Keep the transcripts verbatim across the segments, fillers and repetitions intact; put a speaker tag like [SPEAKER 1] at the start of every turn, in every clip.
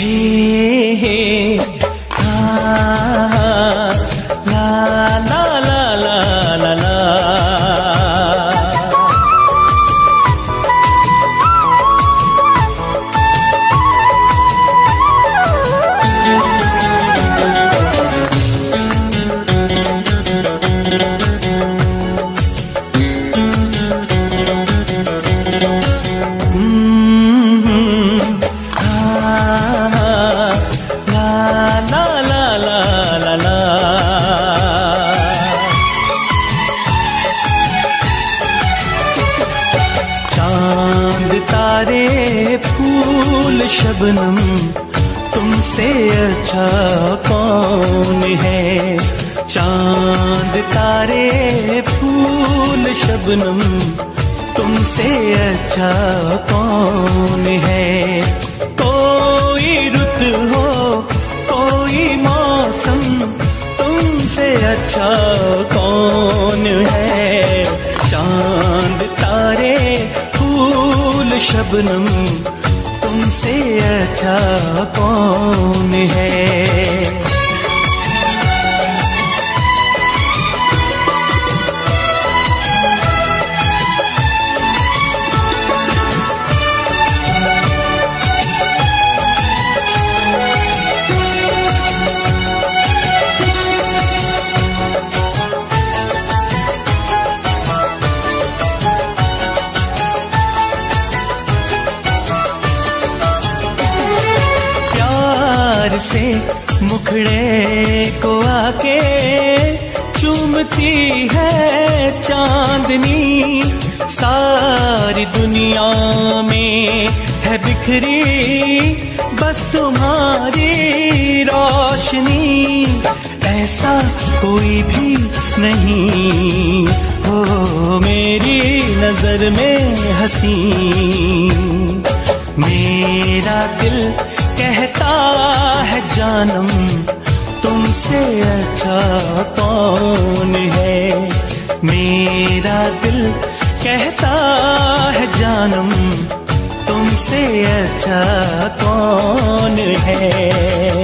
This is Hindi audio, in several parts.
[SPEAKER 1] हे ला ला ला ला ला ला। शबनम तुमसे अच्छा कौन है, चांद तारे फूल शबनम तुमसे अच्छा कौन है। कोई रुत हो कोई मौसम तुमसे अच्छा कौन है, चांद तारे फूल शबनम तुमसे अच्छा कौन है। से मुखड़े को आके चूमती है चांदनी, सारी दुनिया में है बिखरी बस तुम्हारी रोशनी। ऐसा कोई भी नहीं हो मेरी नजर में हंसी, मेरा दिल कहता है जानम तुमसे अच्छा कौन है, मेरा दिल कहता है जानम तुमसे अच्छा कौन है।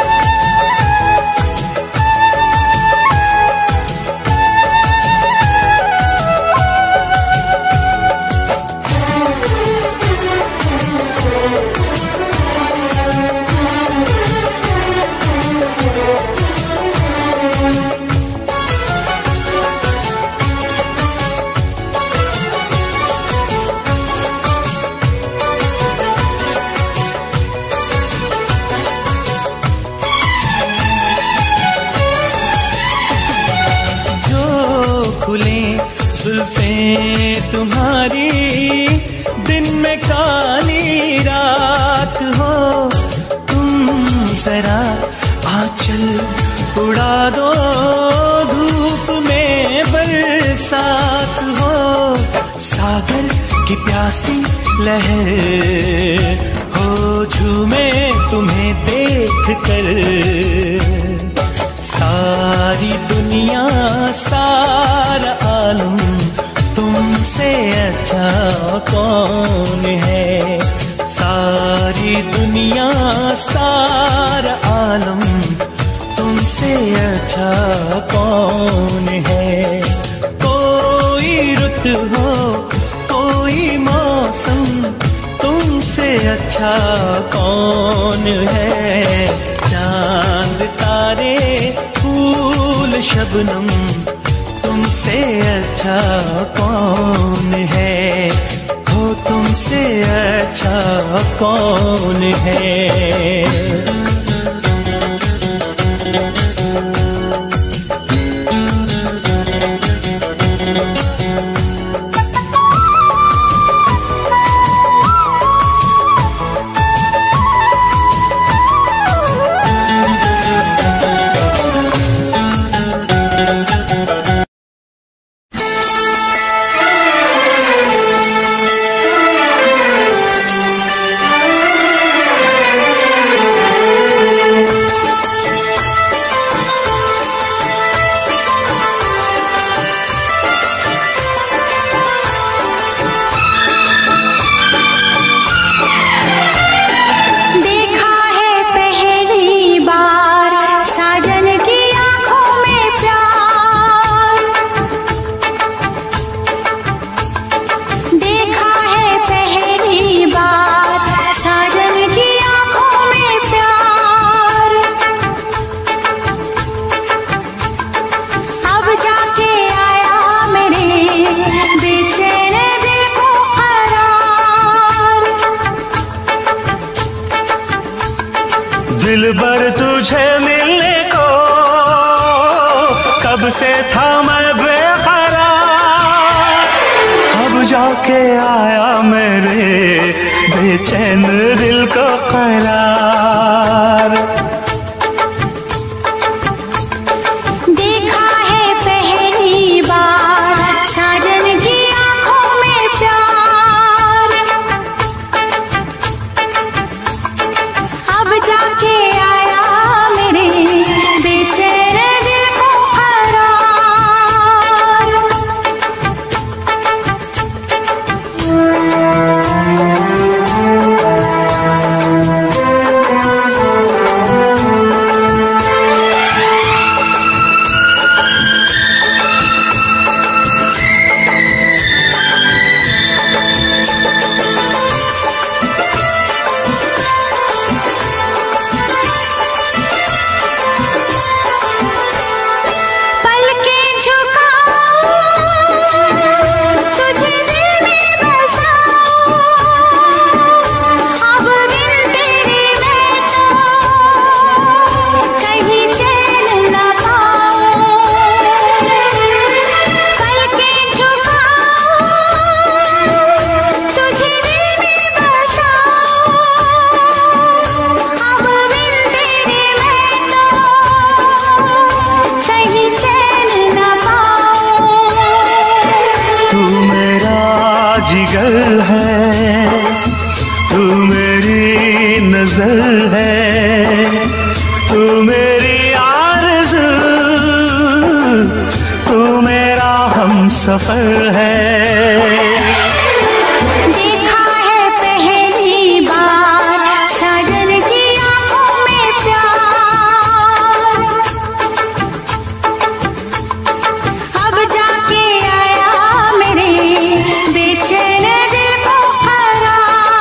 [SPEAKER 1] जुल्फें तुम्हारी दिन में काली रात हो, तुम जरा आंचल उड़ा दो धूप में बरसात हो। सागर की प्यासी लहर हो झूमे तुम्हें देख कर, सारी दुनिया सारा आलम तुमसे अच्छा कौन है, सारी दुनिया सारा आलम तुमसे अच्छा कौन है। कोई रुत हो कोई मौसम तुमसे अच्छा कौन है, चांद तारे फूल शबनम तुमसे अच्छा कौन है, हो तुमसे अच्छा कौन है। दिलबर तुझे मिलने को कब से था मैं बेकरार, अब जाके आया मेरे बेचैन दिल को करार।
[SPEAKER 2] देखा है पहली बार साजन की आंखों में प्यार, अब जाके आया मेरे बेचैन दिल को करार।
[SPEAKER 1] जिगर है तू मेरी नजर है, तू मेरी आरज़ू, तू मेरा हमसफर है।
[SPEAKER 2] देखा है पहली बार साजन की आंखों में प्यार, अब जाके आया मेरे बेचैन दिल को करार।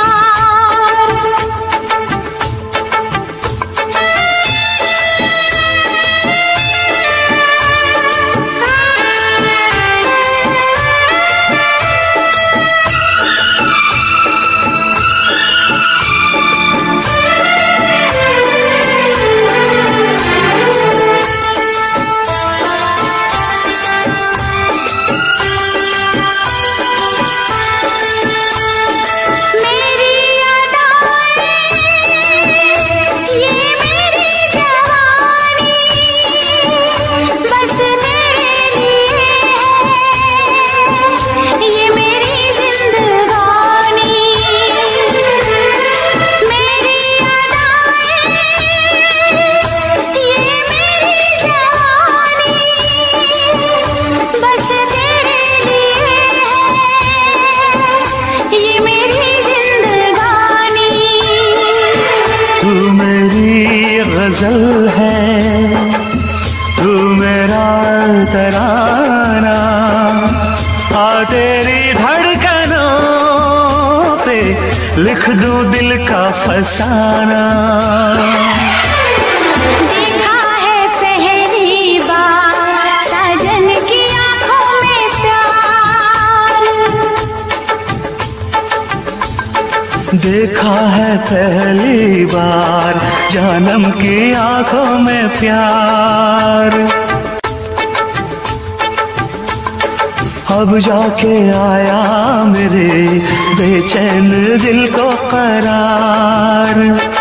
[SPEAKER 1] गजल है तू मेरा तराना, आ तेरी धड़कनों पे लिख दूं दिल का फसाना।
[SPEAKER 2] देखा है पहली बार साजन की आंखों में प्यार,
[SPEAKER 1] देखा है पहली बार जानम की आंखों में प्यार, अब जाके आया मेरे बेचैन दिल को करार।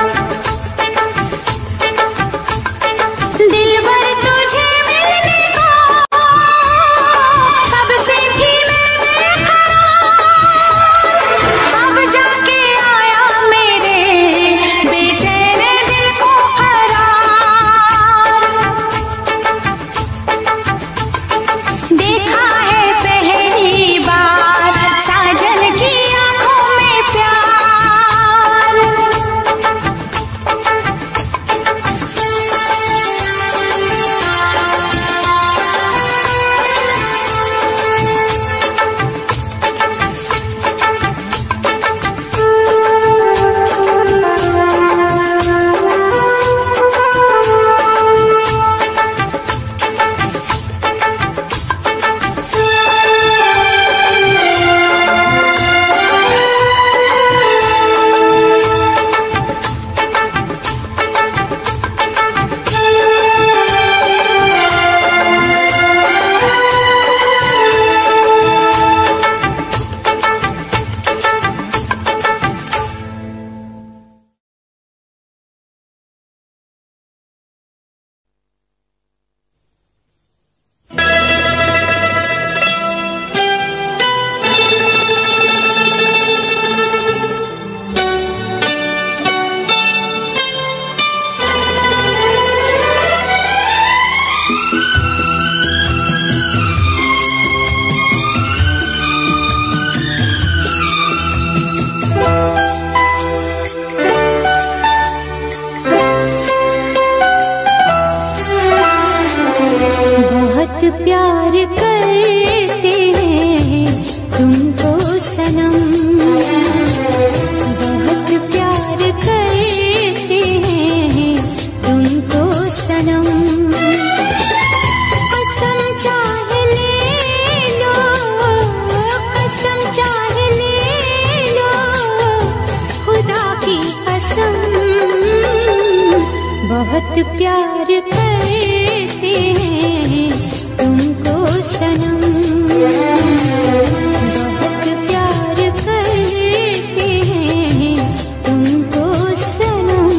[SPEAKER 2] दिलबर तुझे मिलने को कब से थी मैं बेकरार, अब जाके आया मेरे बेचैन दिल को करार। देखा है पहली बार साजन की आंखों में प्यार, बहुत प्यार करते हैं तुमको सनम, बहुत प्यार करते हैं तुमको सनम।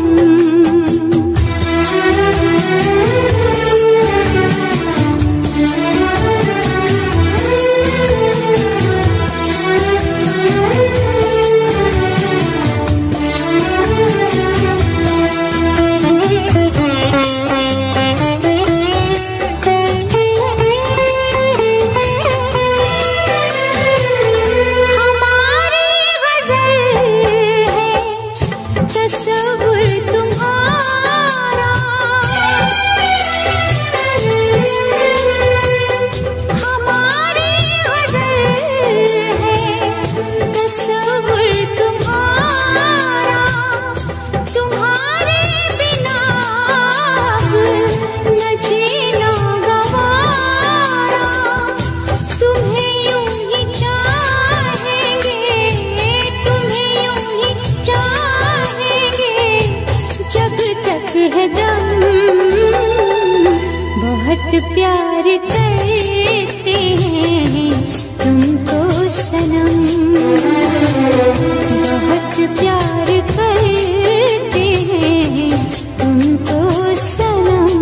[SPEAKER 2] बहुत प्यार करते हैं तुमको सनम, बहुत प्यार करते हैं तुमको सनम।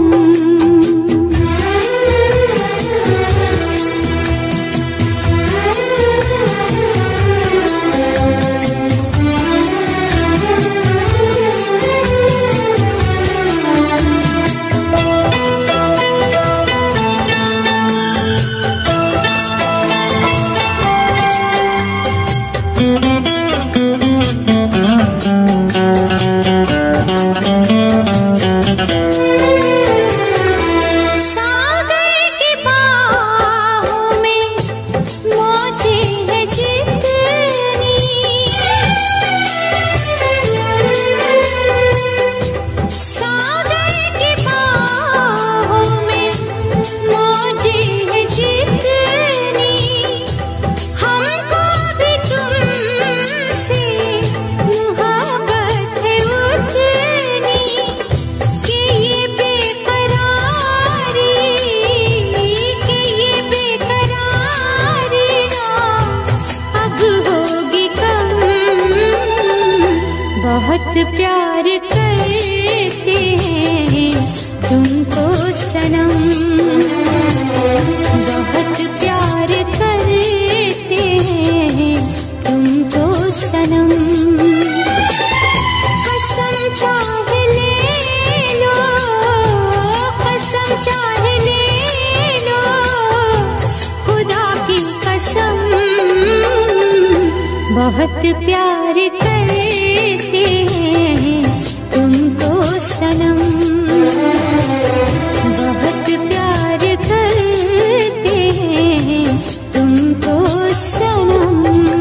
[SPEAKER 2] बहुत प्यार करते हैं तुमको सनम, बहुत प्यार करते हैं तुमको सनम। कसम चाहे ले लो, कसम चाहे ले लो, खुदा की कसम, बहुत प्यार करते हैं तुमको सनम, बहुत प्यार करते हैं तुमको सनम।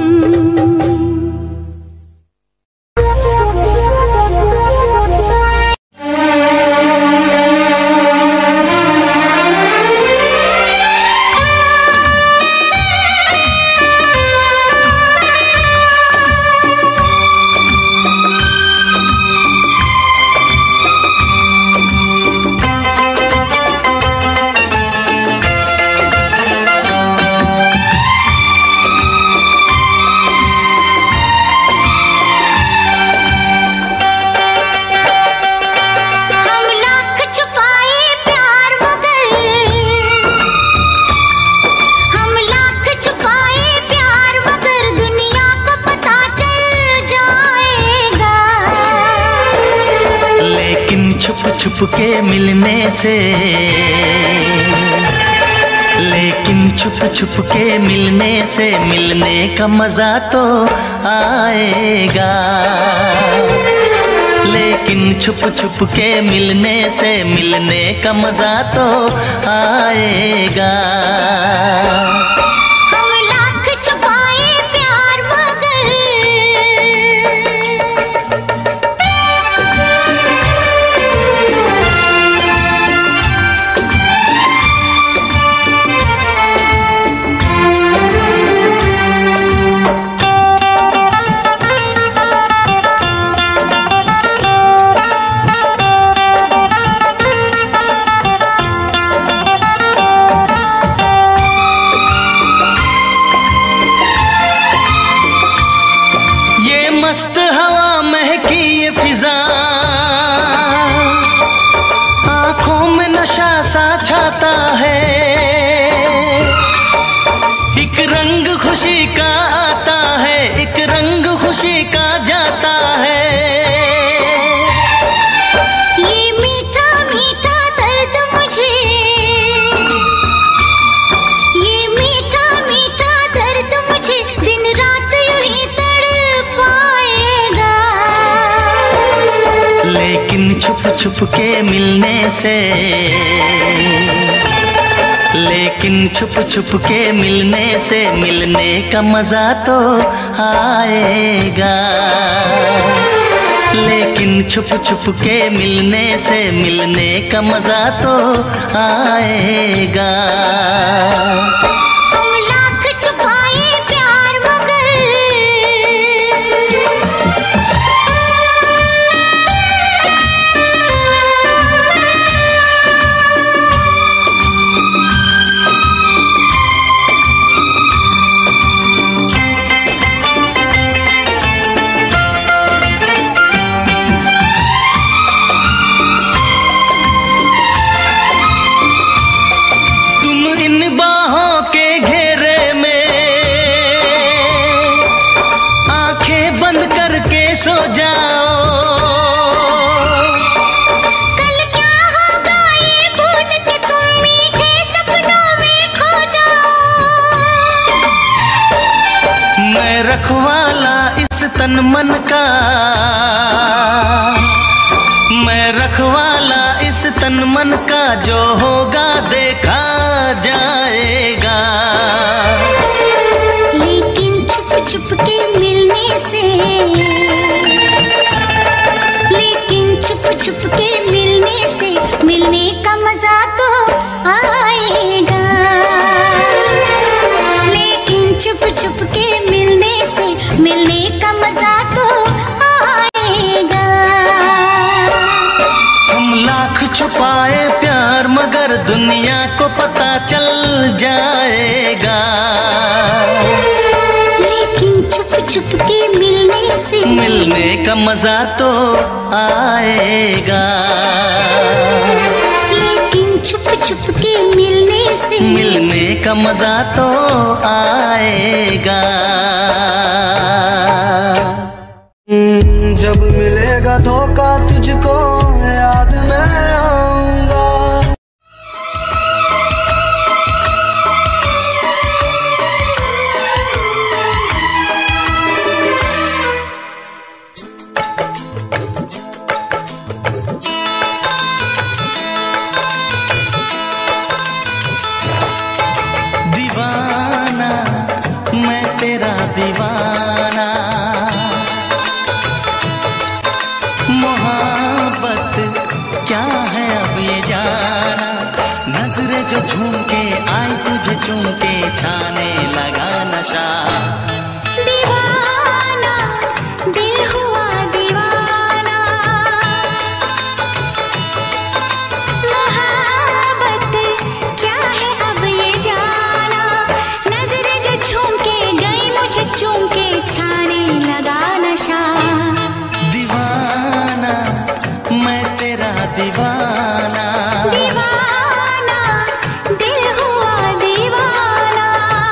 [SPEAKER 1] छुप के मिलने से, लेकिन छुप छुप के मिलने से मिलने का मजा तो आएगा, लेकिन छुप छुप के मिलने से मिलने का मजा तो आएगा।
[SPEAKER 2] हम
[SPEAKER 1] छुप के मिलने से, लेकिन छुप छुप के मिलने से मिलने का मजा तो आएगा। लेकिन छुप छुप के मिलने से मिलने का मजा तो आएगा।
[SPEAKER 2] हम लाख छुपाए प्यार मगर
[SPEAKER 1] सो जाओ।
[SPEAKER 2] कल क्या होगा ये भूल के तुम मीठे सपनों में खो जाओ।
[SPEAKER 1] मैं रखवाला इस तन मन का, मैं रखवाला इस तन मन का, जो होगा देखा जाएगा।
[SPEAKER 2] लेकिन छुप छुप के मिलने से, छुप छुप के मिलने से मिलने का मजा तो आएगा। लेकिन छुप छुप के मिलने से मिलने का मजा तो आएगा।
[SPEAKER 1] हम लाख छुपाए प्यार मगर दुनिया को पता चल जाएगा।
[SPEAKER 2] लेकिन छुप छुप के मिलने से
[SPEAKER 1] मिलने का मजा तो आएगा।
[SPEAKER 2] लेकिन छुप छुप के मिलने से
[SPEAKER 1] मिलने का मजा तो आएगा।
[SPEAKER 3] जब मिलेगा धोखा तुझको याद मैं आऊंगा।
[SPEAKER 1] दीवाना मैं तेरा दीवाना, मोहब्बत क्या है अब ये जाना। नजरें जो झूम के आई तुझे चूम के छाने लगा नशा।
[SPEAKER 2] दीवाना दिल हुआ दीवाना, मोहब्बत क्या है अब ये जाना। नजरें जो झूम के गई मुझे चूम के छाने लगा नशा।
[SPEAKER 1] दीवाना मैं तेरा दीवाना,
[SPEAKER 2] दीवाना दिल हुआ दीवाना।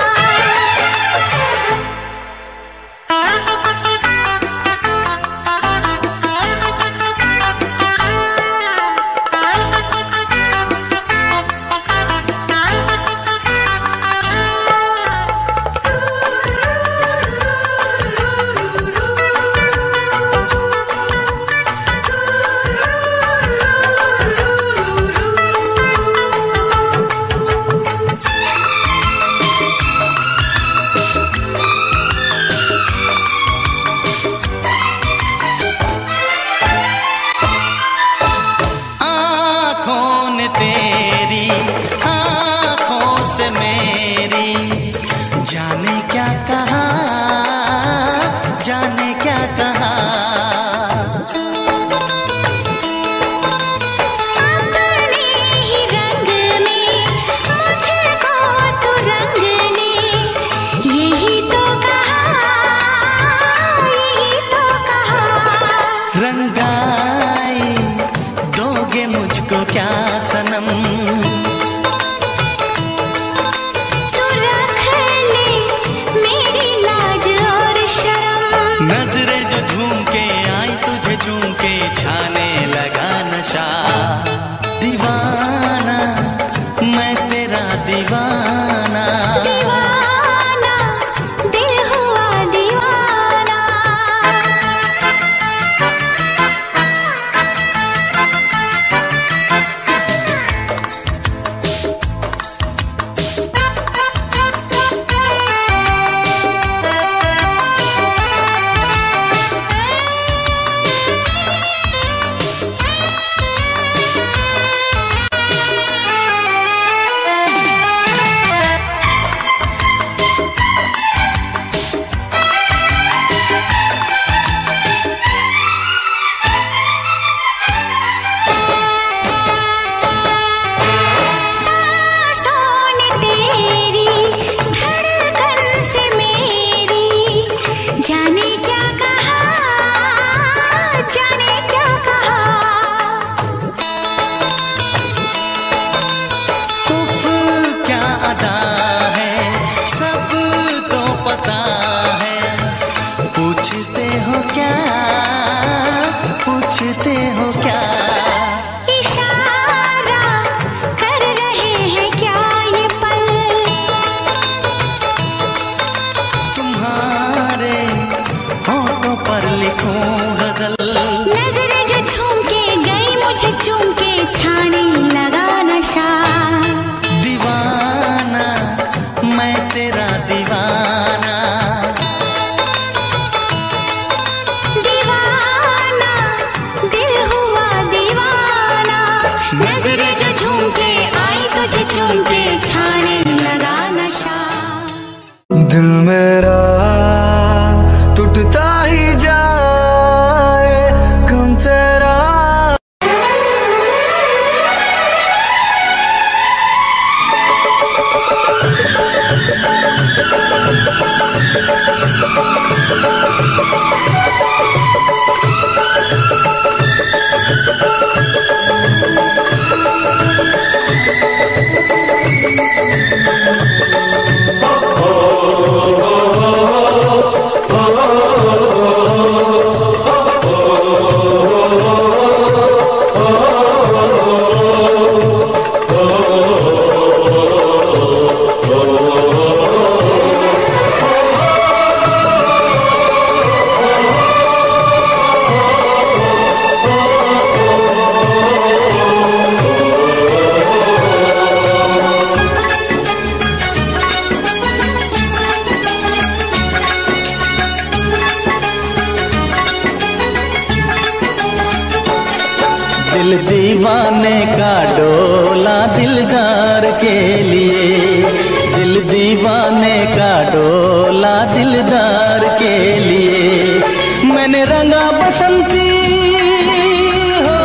[SPEAKER 1] तेरी आँखों से मेरी जाने क्या कहा, जाने क्या कहा।
[SPEAKER 2] अपने ही रंग में मुझको तू रंग ले, यही तो कहा, यही तो कहा।
[SPEAKER 1] रंगाई दोगे मुझको क्या सनम,
[SPEAKER 2] तू रख ले मेरी लाज और शर्म।
[SPEAKER 1] नजरें जो झूम के आई तुझे चूम के छाने लगा नशा। दीवाना मैं तेरा दीवाना,
[SPEAKER 2] दीवाना दिल हुआ दीवाना।
[SPEAKER 1] दिल दीवाने का डोला दिलदार के लिए, दिल दीवाने का डोला दिलदार के लिए। मैंने रंगा बसंती हो,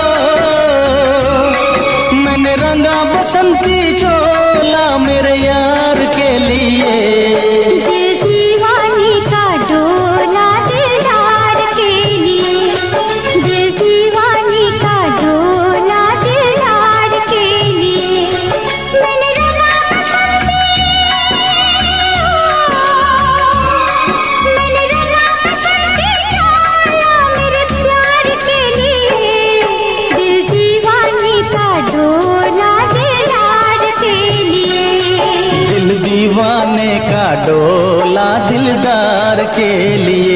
[SPEAKER 1] मैंने रंगा बसंती चोला मेरे यार के लिए।
[SPEAKER 2] दिल दीवानी का डोला दिलदार के लिए, दिल दीवानी का डोला दिलदार के लिए। मैंने रंगा बसंती हो, मैंने रंगा बसंती चोला मेरे प्यार के लिए। दिल दीवानी का डोला दिलदार के लिए,
[SPEAKER 1] दिल दीवाने का डोला दिलदार के लिए।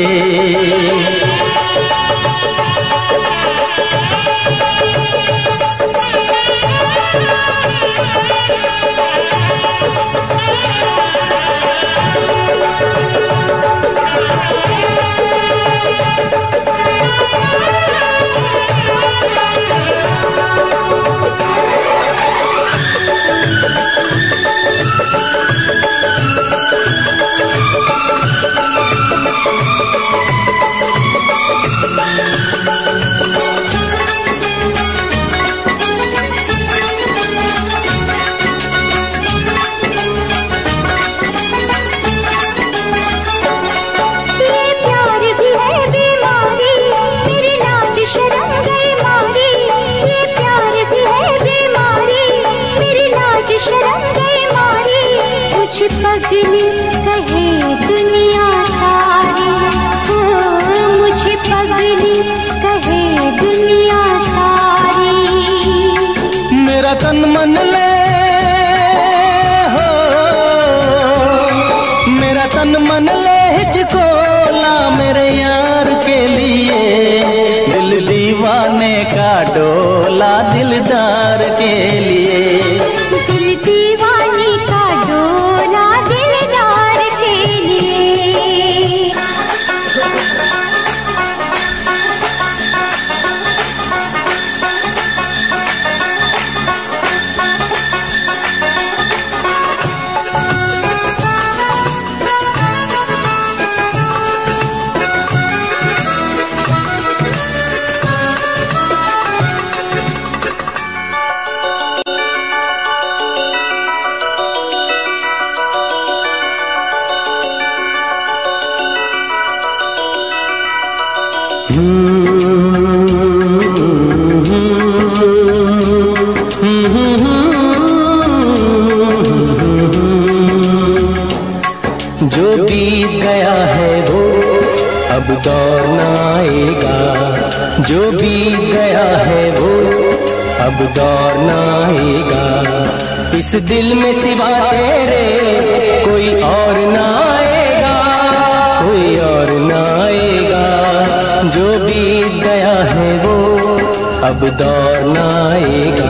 [SPEAKER 2] पगली कहे दुनिया सारी हो, मुझे पगली कहे दुनिया सारी।
[SPEAKER 1] मेरा तन मन ले हो, मेरा तन मन ले हिचकोला मेरे यार के लिए। दिल दीवाने का डोला दिलदार के लिए,
[SPEAKER 2] दिल दीवानी का डोला दिलदार के लिए।
[SPEAKER 1] जो बीत गया है वो अब दौर न आएगा, जो बीत गया है वो अब दौर न आएगा। इस दिल में सिवा तेरे कोई और न आएगा, कोई और न आएगा। जो बीत गया है वो अब दौर न आएगा।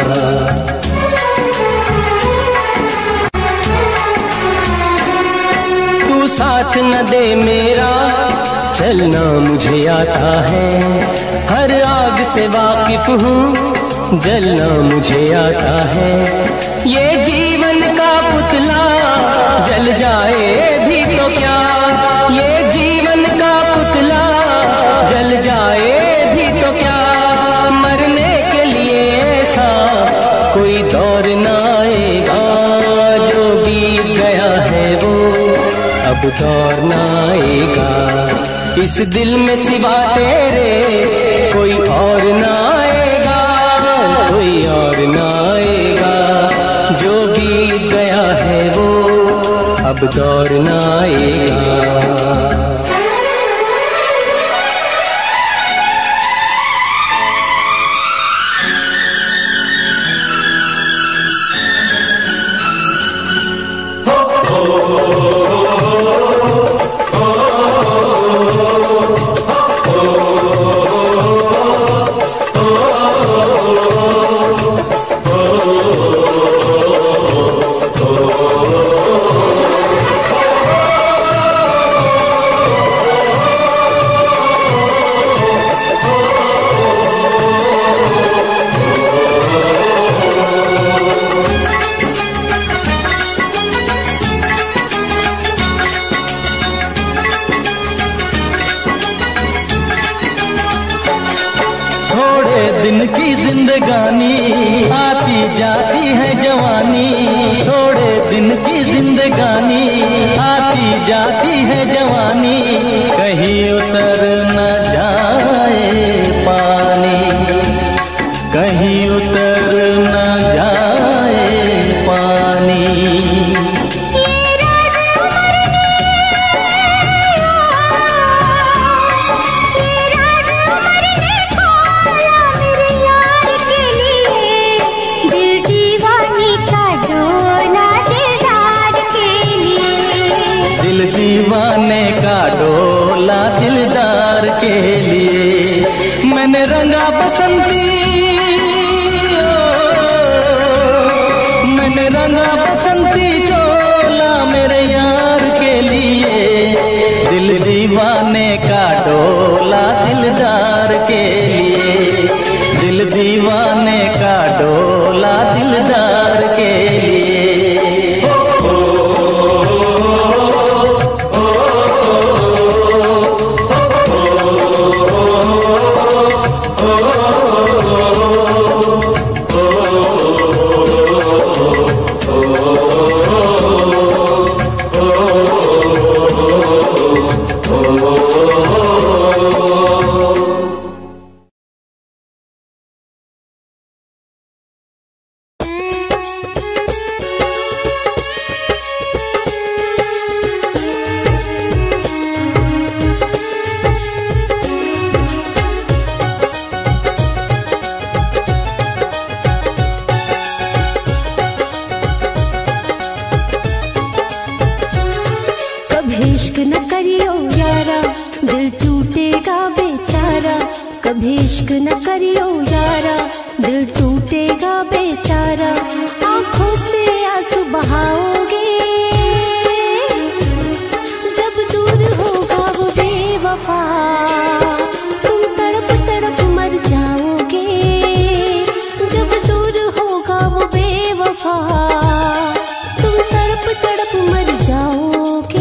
[SPEAKER 1] साथ न दे मेरा चलना मुझे आता है, हर आग से वाकिफ हूँ जलना मुझे आता है। ये जीवन का पुतला जल जाए भी तो क्या, ये जीवन का पुतला जल जाए भी तो क्या। मरने के लिए ऐसा कोई दौर न आएगा, जो बीत गया है वो अब दौर न आएगा। इस दिल में सिवा तेरे कोई और न आएगा, कोई और न आएगा। जो बीत गया है वो अब दौर न आएगा। दिन की जिंदगानी, आती जाती है जवानी। थोड़े दिन की जिंदगानी, आती जाती है जवानी। कहीं उतर न जाए पानी, कहीं उतर न जाए पानी। दीवाने का डोला दिलदार के लिए। मैंने रंगा बसंती, मैंने रंगा बसंती चोला मेरे यार के लिए। दिल दीवाने का डोला दिलदार के लिए, दिल दीवाने का डोला दिलदार के लिए।
[SPEAKER 4] इश्क न करियो यारा, दिल टूटेगा बेचारा। कभी इश्क न करियो यारा, दिल टूटेगा बेचारा। आँखों से आंसू बहाओगे, जब दूर होगा वो बेवफा। तुम तड़प तड़प मर जाओगे, जब दूर होगा वो बेवफा। तुम तड़प तड़प मर जाओगे।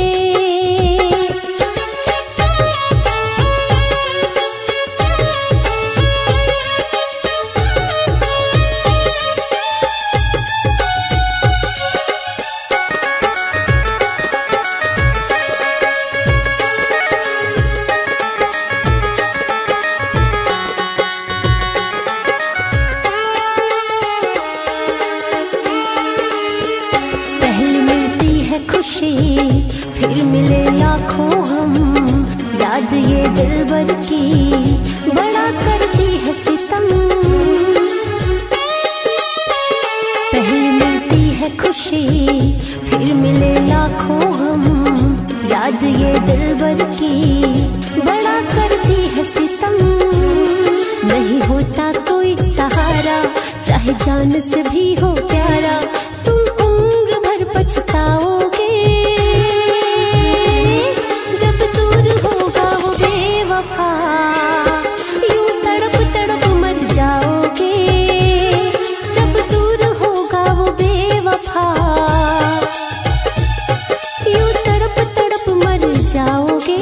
[SPEAKER 4] फिर मिले लाखों हम, याद ये दिलबर की बड़ा करती है सितम। पहले मिलती है खुशी, फिर मिले लाखों हम, याद ये दिलबर की बड़ा करती है सितम। नहीं होता कोई सहारा, चाहे जान से भी हो प्यारा। तुम उम्र भर पछताओगे, यूं तड़प तड़प मर जाओगे। जब दूर होगा वो बेवफा, यूं तड़प तड़प मर जाओगे।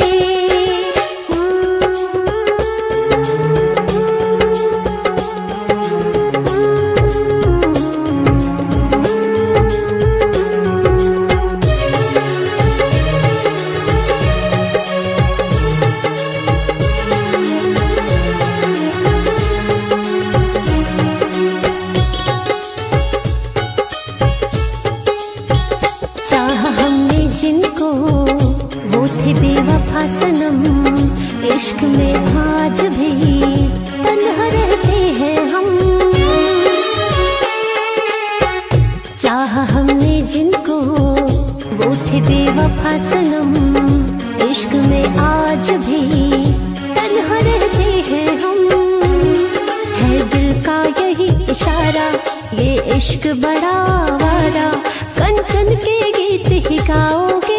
[SPEAKER 4] जिनको वो थे बेवफा सनम, इश्क में आज भी तन्हा रहते हैं हम। चाहा हमने जिनको वो थे बेवफा सनम, इश्क में आज भी तन्हा रहते हैं हम। है दिल का यही इशारा, ये इश्क बड़ा आवारा। कंचन के गीत ही गाओगे,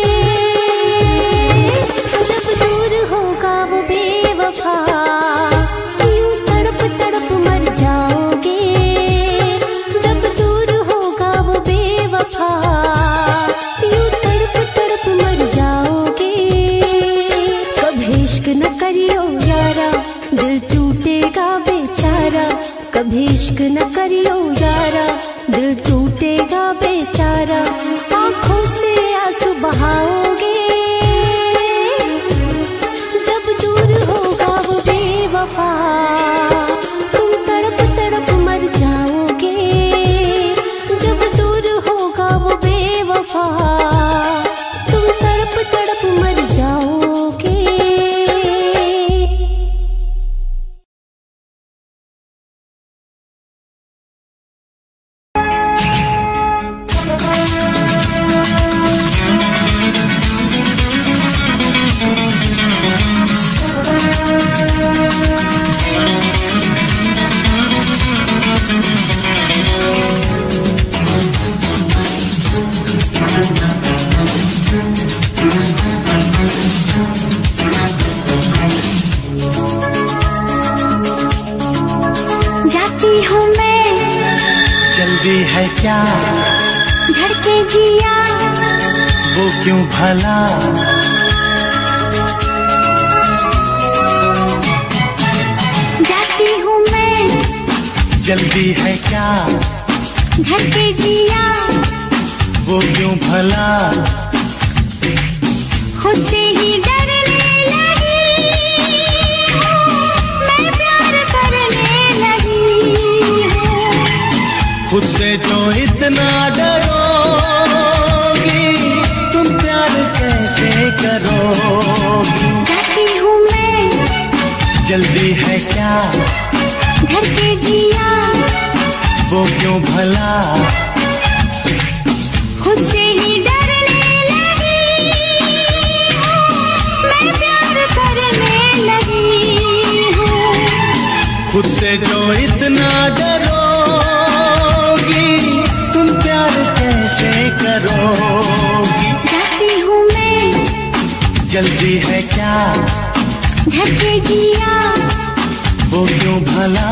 [SPEAKER 4] जब दूर होगा वो बेवफा। यूं तड़प तड़प मर जाओगे, जब दूर होगा वो बेवफा। यूं तड़प तड़प मर जाओगे। कभी इश्क न करियो यारा, दिल टूटेगा इश्क न करियो यारा, दिल टूटेगा बेचारा, आंखों से आंसू बहाओगे जब दूर होगा वो बेवफा, तुम तड़प तड़प मर जाओगे जब दूर होगा वो बेवफा, तुम तड़प तड़प मर जाओगे।
[SPEAKER 2] जाती हूँ मैं,
[SPEAKER 3] जल्दी है क्या
[SPEAKER 2] धड़के जिया,
[SPEAKER 3] वो क्यों भला,
[SPEAKER 2] जाती हूँ मैं,
[SPEAKER 3] जल्दी है क्या
[SPEAKER 2] धड़के जिया,
[SPEAKER 3] वो क्यों भला,
[SPEAKER 2] खुद से ही डरने लगी हूँ, मैं प्यार करने लगी हूँ,
[SPEAKER 3] खुद से जो इतना डरोगी तुम प्यार कैसे करोगी।
[SPEAKER 2] जाती हूँ मैं,
[SPEAKER 3] जल्दी है क्या
[SPEAKER 2] धड़के जिया,
[SPEAKER 3] वो क्यों भला,
[SPEAKER 2] खुद से ही डरने लगी हूँ, मैं प्यार करने लगी हूँ,
[SPEAKER 3] खुद से जो इतना डरोगी तुम प्यार कैसे करोगी।
[SPEAKER 2] जाती हूँ मैं,
[SPEAKER 3] जल्दी है क्या
[SPEAKER 2] धड़के जिया,
[SPEAKER 3] वो क्यों भला,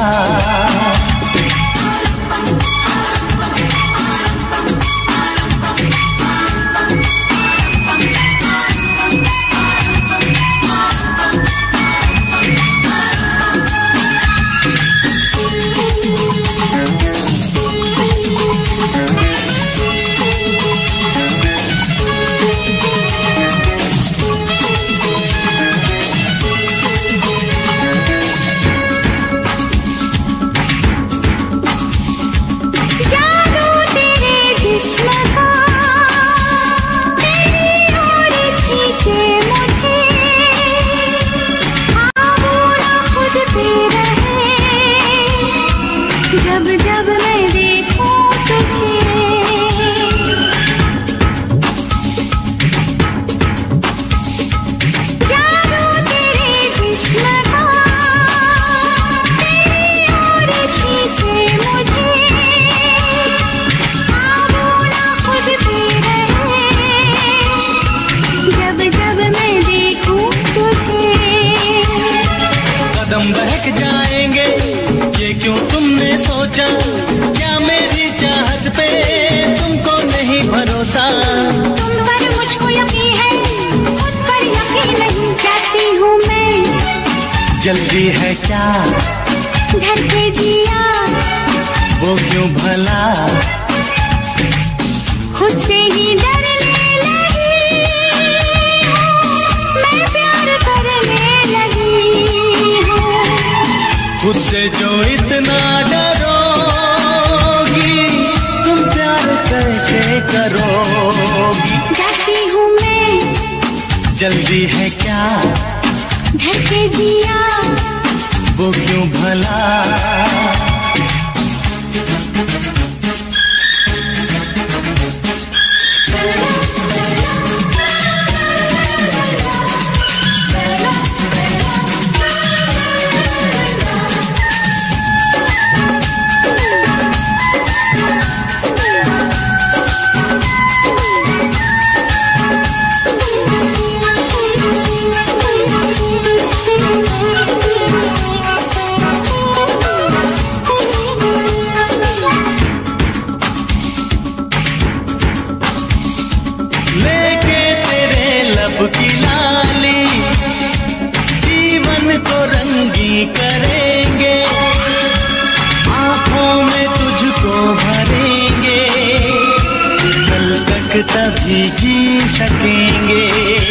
[SPEAKER 2] जब जब मैं देखूं तुझे, जादू तेरे जिस्म का तेरी ओर खींचे मुझे, ख्वाबों ना खुद पे रहे जब जब मैं देखूं तुझे।
[SPEAKER 3] कदम बहक जाएंगे ये क्यों तुमने सोचा, क्या मेरी चाहत पे तुमको नहीं भरोसा,
[SPEAKER 2] तुम पर मुझको यकीन है खुद पर यकीन नहीं। जाती हूँ मैं,
[SPEAKER 3] जल्दी है क्या
[SPEAKER 2] धड़के जिया,
[SPEAKER 3] वो क्यों भला,
[SPEAKER 2] खुद से ही डरने लगी हूँ, मैं प्यार करने लगी हूँ,
[SPEAKER 3] खुद से जो इतना डरोगी तुम प्यार कैसे करोगी।
[SPEAKER 2] जाती हूँ मैं,
[SPEAKER 3] जल्दी है क्या
[SPEAKER 2] धड़के जिया,
[SPEAKER 3] वो क्यों भला, तभी जी सकेंगे।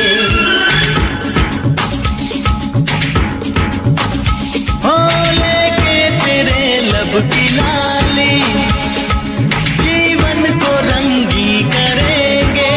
[SPEAKER 3] हो लेके तेरे लब की लाली जीवन को रंगी करेंगे,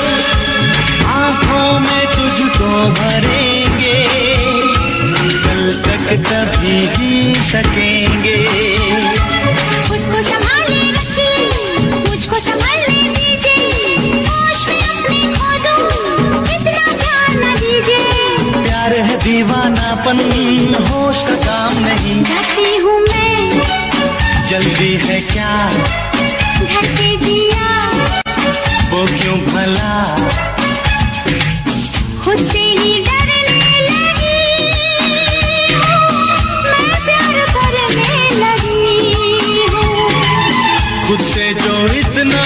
[SPEAKER 3] आंखों में तुझको भरेंगे, कल तक तभी जी सकेंगे।
[SPEAKER 2] खुद को संभाले रखिए, मुझको संभालने दीजिए, होश में अपने खो दूं, इतना ध्यान न दीजिए।
[SPEAKER 3] प्यार है दीवानापन, होश का काम नहीं।
[SPEAKER 2] जाती हूँ मैं,
[SPEAKER 3] जल्दी है क्या
[SPEAKER 2] घर पे जिया,
[SPEAKER 3] वो क्यों भला
[SPEAKER 2] खुद से ही डरने लगी हूँ, मैं प्यार करने लगी हूँ।
[SPEAKER 3] खुद से जो इतना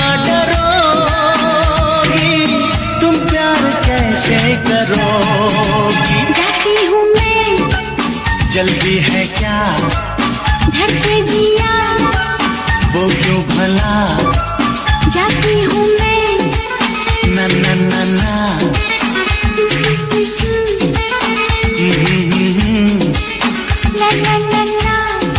[SPEAKER 3] डरोगी, तुम प्यार कैसे करोगी।
[SPEAKER 2] जाती हूँ मैं,
[SPEAKER 3] जल्दी है क्या
[SPEAKER 2] घर पे जिया,
[SPEAKER 3] वो क्यों भला
[SPEAKER 2] जाती हूँ मैं।
[SPEAKER 3] ना ना ना ना
[SPEAKER 2] ला ला ला ला।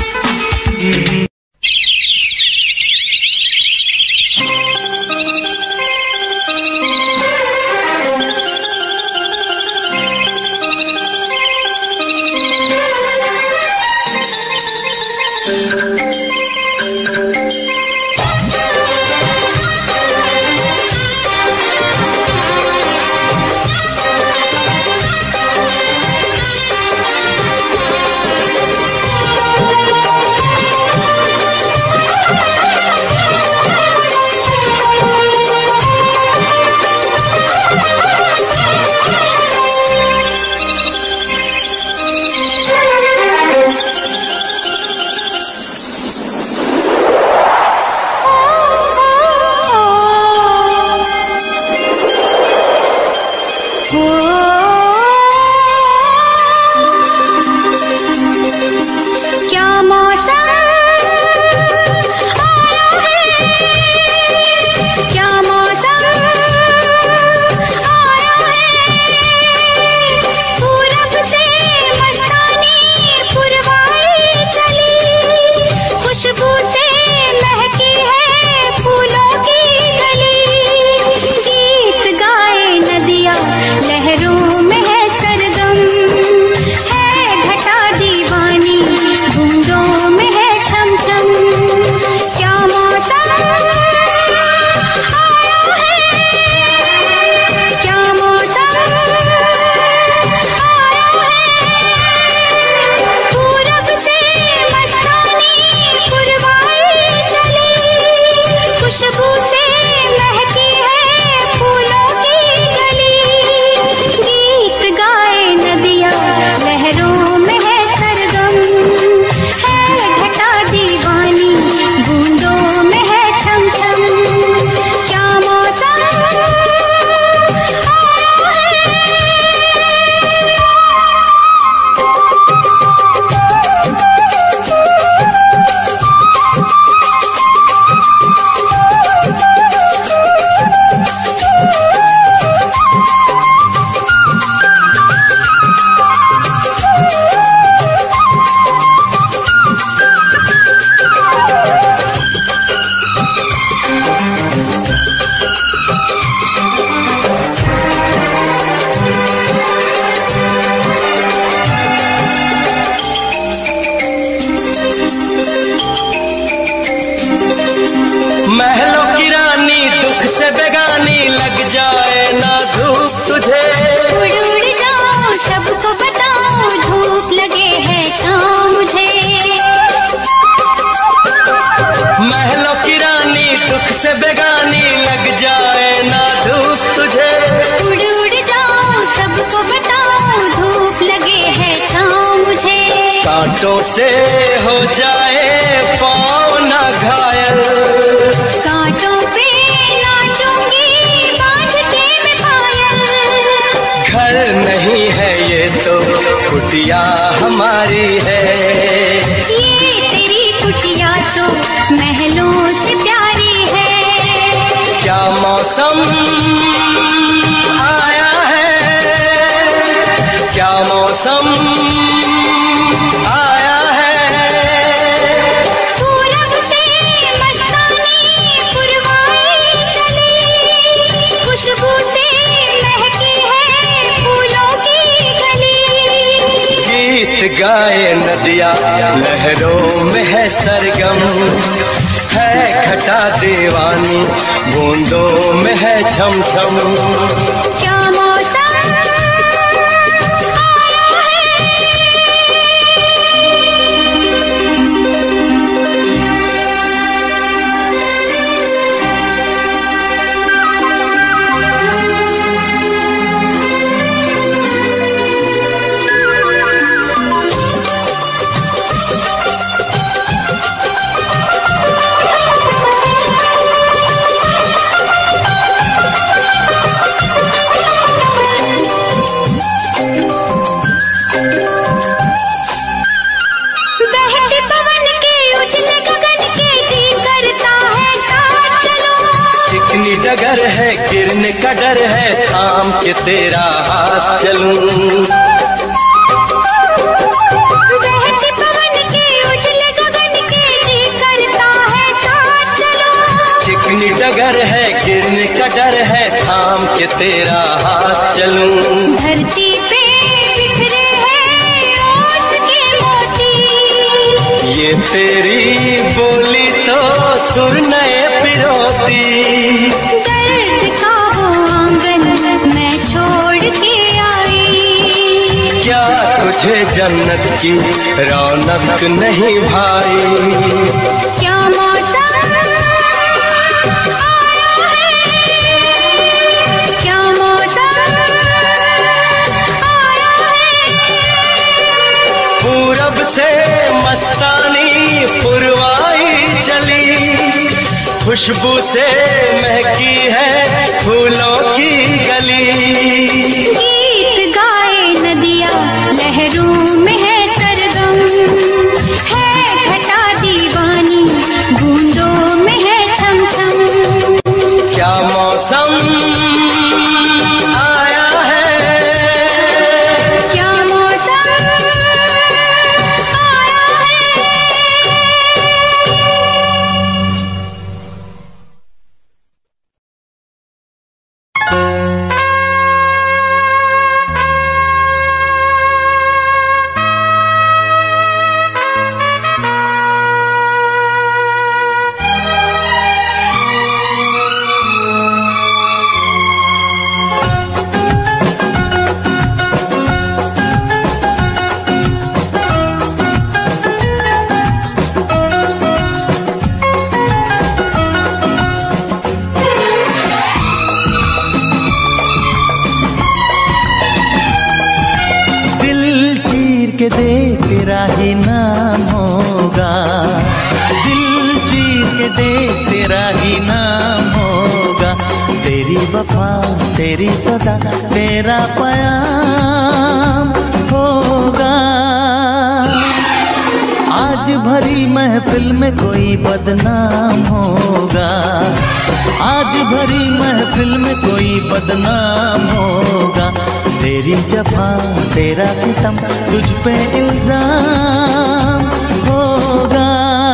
[SPEAKER 2] क्या मौसम आया है, क्या मौसम आया है, पूरब से मस्तानी पुरवाई चली, खुशबू से महकी है फूलों की गली, गीत गाए नदियाँ लहरों में है सरगम, है घटा दीवानी बूंदों में है छम छम। क्या मौसम आया है, क्या मौसम आया है, पूरब से मस्तानी पुरवाई चली, खुशबू से महकी है फूलों की गली, गीत गाए नदियाँ लहरों में है सरगम, है घटा दीवानी बूंदों में है छम छम। क्या मौसम
[SPEAKER 1] महलों की रानी दुख से बेगानी, लग जाए ना धूप तुझे,
[SPEAKER 2] उड़ उड़ जाऊं सबको बताऊं, धूप लगे है छाँव मुझे।
[SPEAKER 1] महलों की रानी दुख से बेगानी, लग जाए ना धूप तुझे,
[SPEAKER 2] उड़ उड़ जाऊं सबको बताऊं, धूप लगे है छाँव मुझे।
[SPEAKER 1] कांटों से हो जाए पाँव ना घायल,
[SPEAKER 2] कांटों पे नाचूंगी बांध के मैं पायल,
[SPEAKER 1] घर नहीं है ये तो कुटिया हमारी है,
[SPEAKER 2] ये तेरी कुटिया तो महलों से प्यारी है।
[SPEAKER 1] क्या मौसम मौसम आया है, क्या मौसम आया है।
[SPEAKER 2] पूरब से मस्तानी पुरवाई चली, खुशबू से महकी है फूलों की गली।
[SPEAKER 1] गीत गाए नदिया लहरों में है सरगम, है घटा दीवानी बूंदों में है छम छम।
[SPEAKER 2] क्या मौसम आया है। बहते पवन के उछले गगन के जी करता है साथ चलो।
[SPEAKER 1] चिकनी डगर है किरण का डर है, थाम के तेरा हाथ चलूं।
[SPEAKER 2] बहते पवन के उछले गगन के जी करता है साथ चलो।
[SPEAKER 1] चिकनी डगर है किरण का डर है, थाम के तेरा हाथ चलूं।
[SPEAKER 2] धरती पे बिखरे हैं ओस के मोती,
[SPEAKER 1] ये तेरी बोली तो सुर नए पिरोती।
[SPEAKER 2] दर्द का वो आंगन मैं छोड़ के आई।
[SPEAKER 1] क्या तुझे जन्नत की रौनक नहीं भाई।
[SPEAKER 2] क्या मौसम आया है, क्या मौसम आया है।
[SPEAKER 1] पूरब से मस्तानी पुरवाई चली, खुशबू से महकी है फूलों की गली।
[SPEAKER 2] गीत गाए नदिया लहरों में है सरगम, है घटा दीवानी बूंदों में है छम छम।
[SPEAKER 1] क्या मौसम आया है,
[SPEAKER 2] क्या मौसम आया है।
[SPEAKER 3] दिल चीर के देख तेरा ही नाम होगा, दिल चीर के देख तेरा ही नाम होगा। तेरी वफा तेरी सदा तेरा प्याम होगा। आज भरी महफिल में कोई बदनाम होगा, आज भरी महफिल में कोई बदनाम होगा। तेरी जफा तेरा सितम तुझ पे इल्जाम होगा।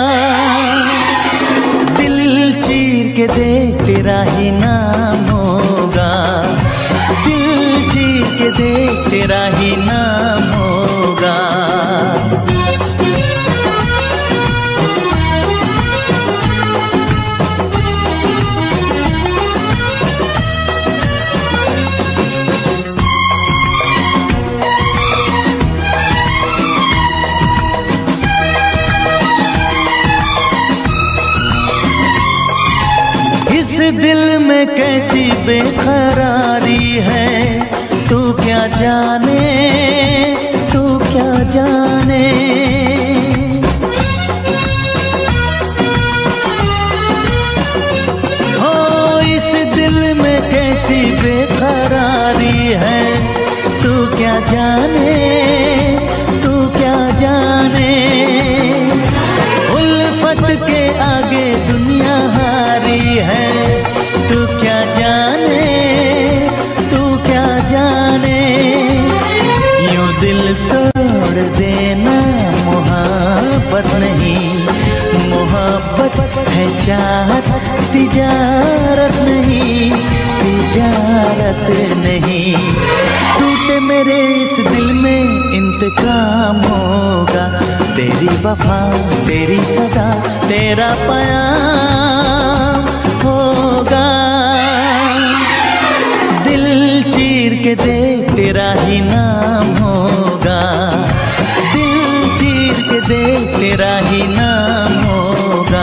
[SPEAKER 3] दिल चीर के देख तेरा ही नाम होगा, दिल चीर के देख तेरा ही नाम होगा। इस दिल में कैसी बेकरारी है, तू क्या जाने, तू क्या जाने। हो इस दिल में कैसी बेकरारी है, तू क्या जाने, तू क्या जाने। उल्फत के आगे दुनिया हारी है, तू क्या जाने। मोहब्बत नहीं, मोहब्बत है चाहत, तिजारत नहीं, तिजारत नहीं। टूटे मेरे इस दिल में इंतकाम होगा, तेरी वफा तेरी सदा तेरा प्याम होगा। दिल चीर के देख तेरा ही नाम होगा, दिल चीर के देख तेरा ही नाम होगा।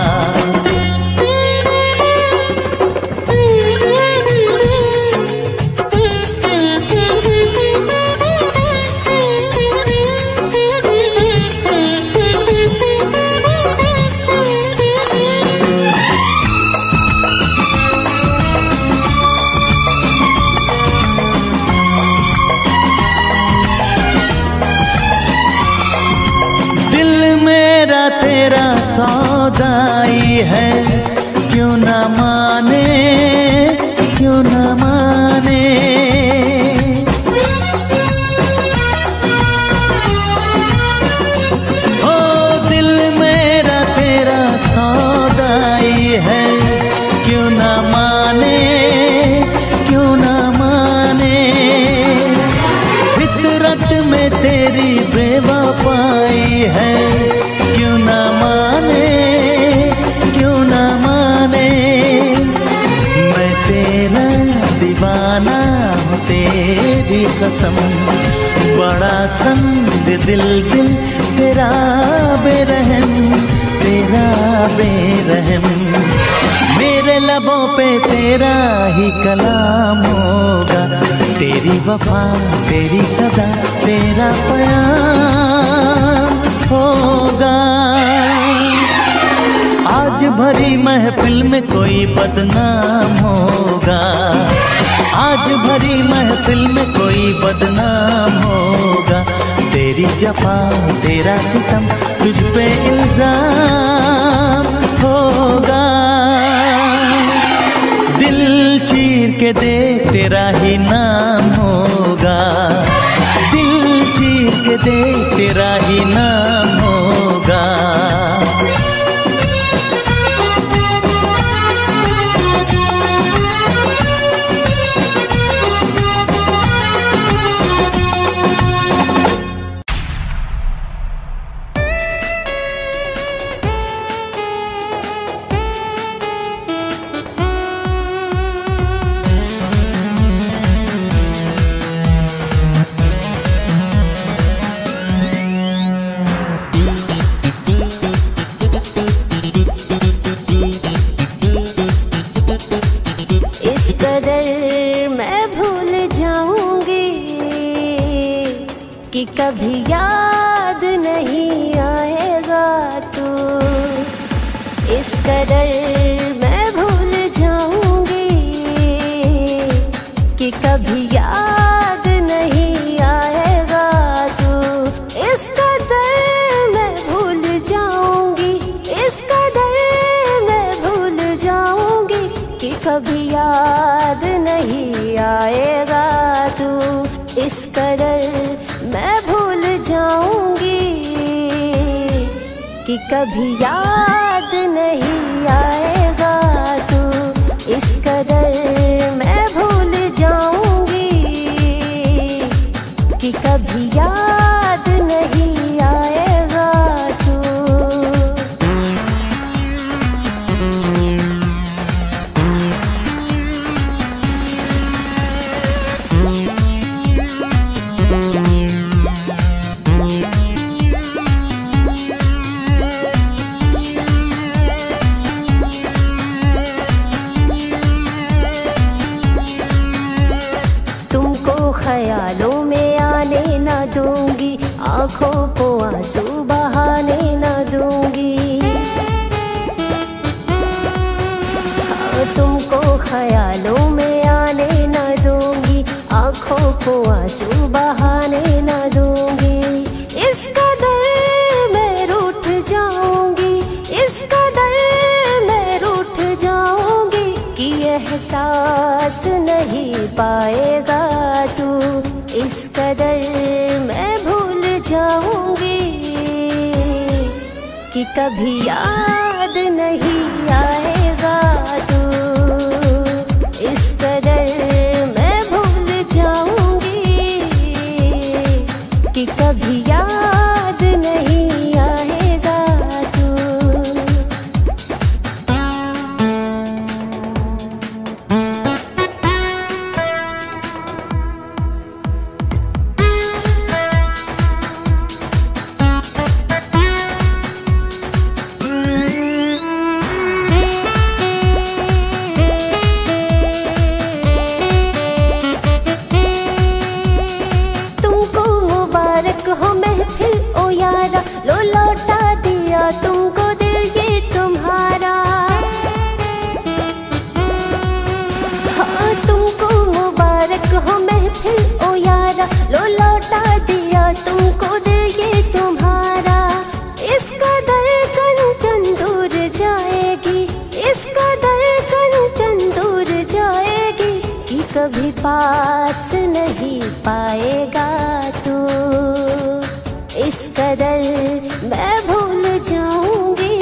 [SPEAKER 3] तेरा सौदाई है, क्यों ना माने, क्यों ना माने। ओ दिल मेरा तेरा सौदाई है, क्यों ना माने, क्यों ना माने। फितरत में तेरी बेवफाई है, क्यों ना माने, क्यों ना माने। मैं तेरा दीवाना हूँ तेरी कसम, बड़ा संग दिल दिल तेरा बेरहम, तेरा बेरहम। मेरे लबों पे तेरा ही कलाम होगा, तेरी वफा तेरी सदा तेरा प्याम होगा। आज भरी महफिल में कोई बदनाम होगा, आज भरी महफिल में कोई बदनाम होगा। तेरी जफा तेरा सितम तुझ पे इल्जाम होगा। दिल चीर के देख तेरा ही नाम होगा, दिल चीर के देख तेरा ही नाम होगा।
[SPEAKER 4] कि कभी याद नहीं आएगा तू, इस कदर मैं भूल जाऊंगी कि कभी याद नहीं आएगा तू। इस कदर मैं भूल जाऊंगी, इस कदर मैं भूल जाऊंगी कि कभी याद नहीं आएगा तू। इस कदर मैं भूल जाऊंगी कि कभी याद नहीं आएगा तू। इस कदर मैं भूल जाऊंगी कि कभी याद नहीं आएगा तू। ख्यालों में आने न दूंगी, आँखों को आंसू बहाने न दूंगी। हाँ, तुमको ख्यालों में आने न दूंगी, आँखों को आंसू बहाने न दूंगी। इस कदर मैं रूठ जाऊंगी, इस कदर मैं रूठ जाऊंगी कि एहसास नहीं पाएगा तू। इस कदर मैं भूल जाऊंगी कि कभी याद नहीं आएगा तू, इस कदर मैं भूल जाऊंगी कि कभी याद नहीं आएगा तू। तुमको मुबारक हो महफिल ओ यारा, लो लौटा दिया तुमको दिल ये तुम्हारा। हाँ तुमको मुबारक हो महफिल ओ यारा, लो लौटा दिया तुमको दिल ये तुम्हारा। इसका दर कंचन दूर जाएगी, इसका दर कंचन दूर जाएगी कि कभी पास नहीं पाएगा तू, इस कदर मैं भूल जाऊंगी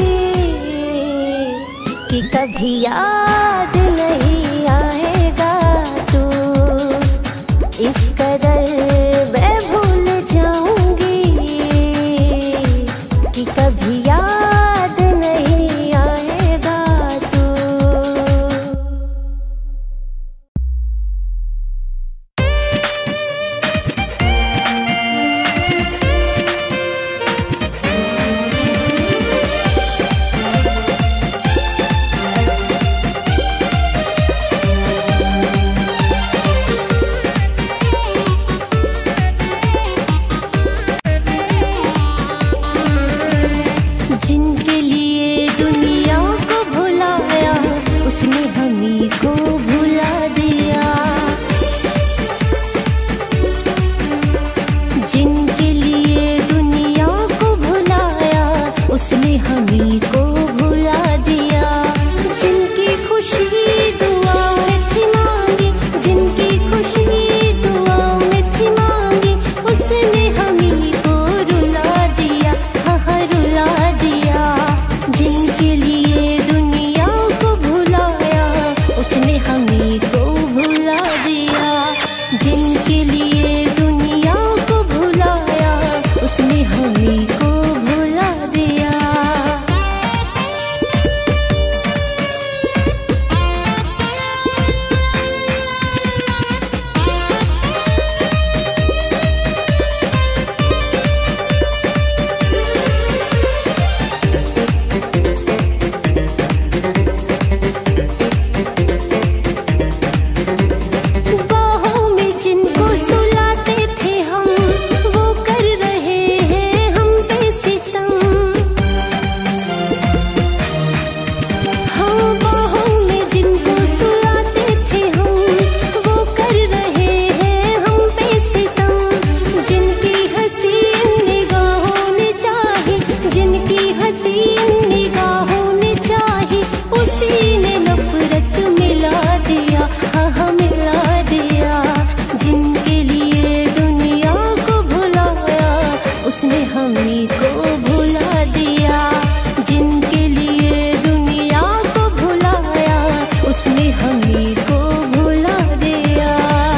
[SPEAKER 4] कि कभी याद नहीं आएगा तू, इस कदर मैं भूल जाऊंगी कि कभी याद नहीं आएगा तू। जिनके लिए दुनिया को भुलाया, उसने हमी को भुला दिया। जिनके लिए दुनिया को भुलाया, उसने हमी को भुला दिया। जिनकी खुशी दुआओं में थी मांगी, जिनकी खुशी दुआओं में थी मांगी, उसने हमी को रुला दिया, हाँ रुला दिया। जिनके लिए दुनिया को भुलाया, उसने हमी को भुला दिया। जिनके लिए दुनिया को भुलाया, उसने हमी को भुला दिया। बाहों में जिनको सुलाते थे हम, वो कर रहे हैं हम पे सितम। हाँ बाहों में जिनको सुलाते थे हम, वो कर रहे हैं हम पे सितम। जिनकी हसीन निगाहों ने चाही, जिनकी हसीन निगाहों ने चाही, उसी ने नफरत मिला दिया, हाँ हाँ मिला दिया। जिनके लिए दुनिया को भुलाया, उसने हमी को भुला दिया। जिनके लिए दुनिया को भुलाया, उसने हमी को भुला दिया।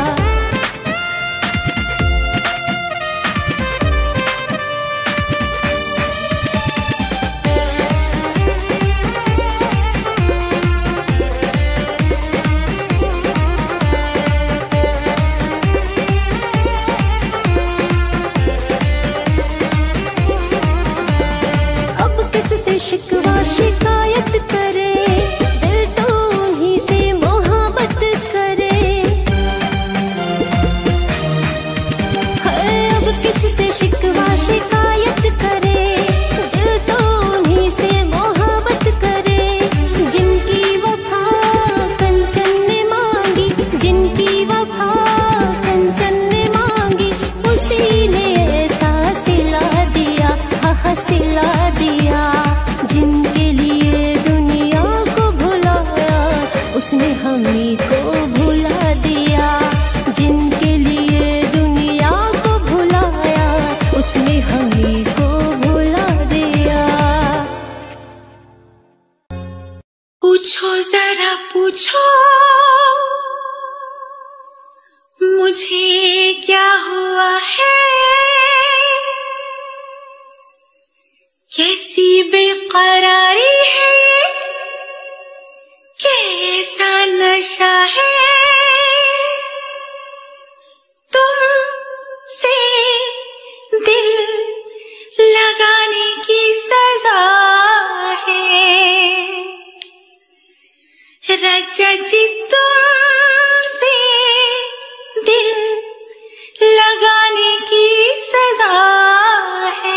[SPEAKER 4] अब किससे शिकवा शिकायत करे, दिल तो उन्हीं से मोहब्बत करे। है अब किससे शिकवा शिकायत करे, दिल तो उन्हीं से मोहब्बत करे। जिनकी वफा कंचन ने मांगी, जिनकी वफा कंचन ने मांगी, उसी ने ऐसा सिला दिया, हाँ हाँ सिला दिया। जिनके लिए दुनिया को भुलाया, उसने हमी को भुला दिया। जिनके लिए दुनिया को भुलाया, उसने हमी को भुला दिया।
[SPEAKER 2] पूछो जरा पूछो मुझे क्या हुआ है, कैसी बेकरारी है, कैसा नशा है, तुमसे दिल लगाने की सजा है। राजा जी तुमसे दिल लगाने की सजा है।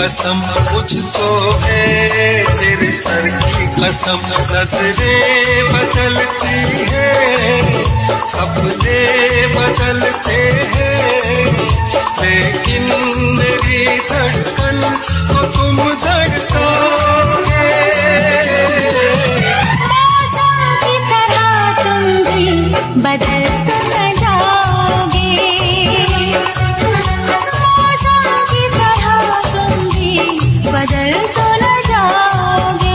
[SPEAKER 5] कसम मुझको है तेरे सर की कसम। नजरें बदलती है सपने बदलते हैं लेकिन मेरी धड़कन को तुम धड़काओगे।
[SPEAKER 2] मौसम की तरह तुम भी बदल कर जाओगे। मौसम की तरह तुम भी बदल तो न जाओगे।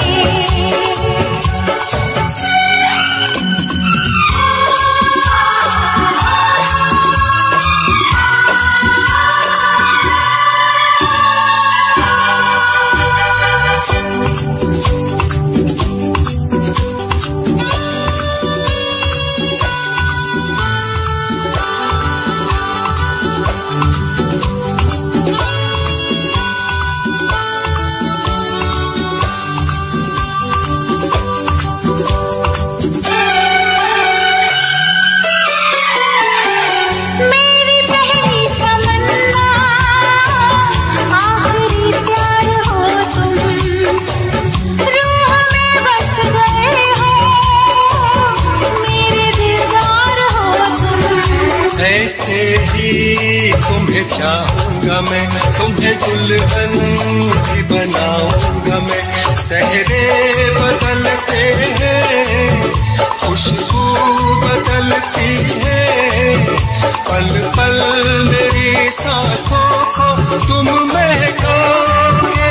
[SPEAKER 5] ऐसे ही तुम्हें चाहूंगा मैं, तुम्हें दुल्हन भी बनाऊंगा मैं। सहरे बदलते हैं खुशबू बदलती है पल पल मेरी सांसों को तुम महकाओगे।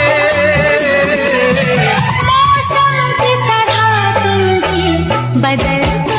[SPEAKER 2] मौसम की तरह तुम भी बदल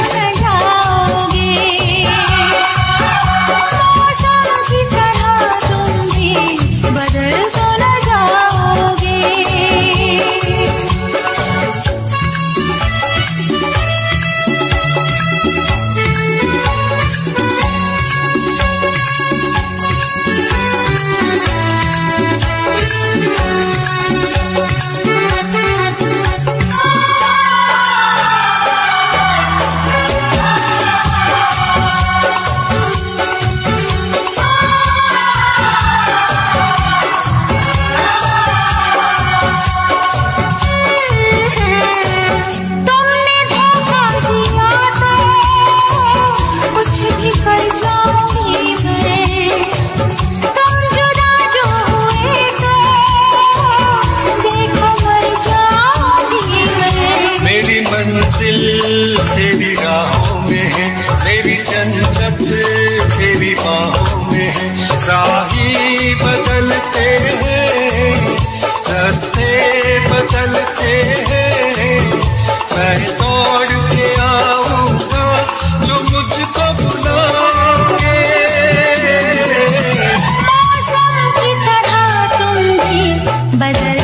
[SPEAKER 5] तेरी राहों में है, मेरी जन्नत तेरी बाहों में है। राही बदलते हैं रास्ते बदलते हैं मैं दौड़ के आऊंगा जो मुझको बुलाओगे।
[SPEAKER 2] मौसम की तरह तुम भी बदल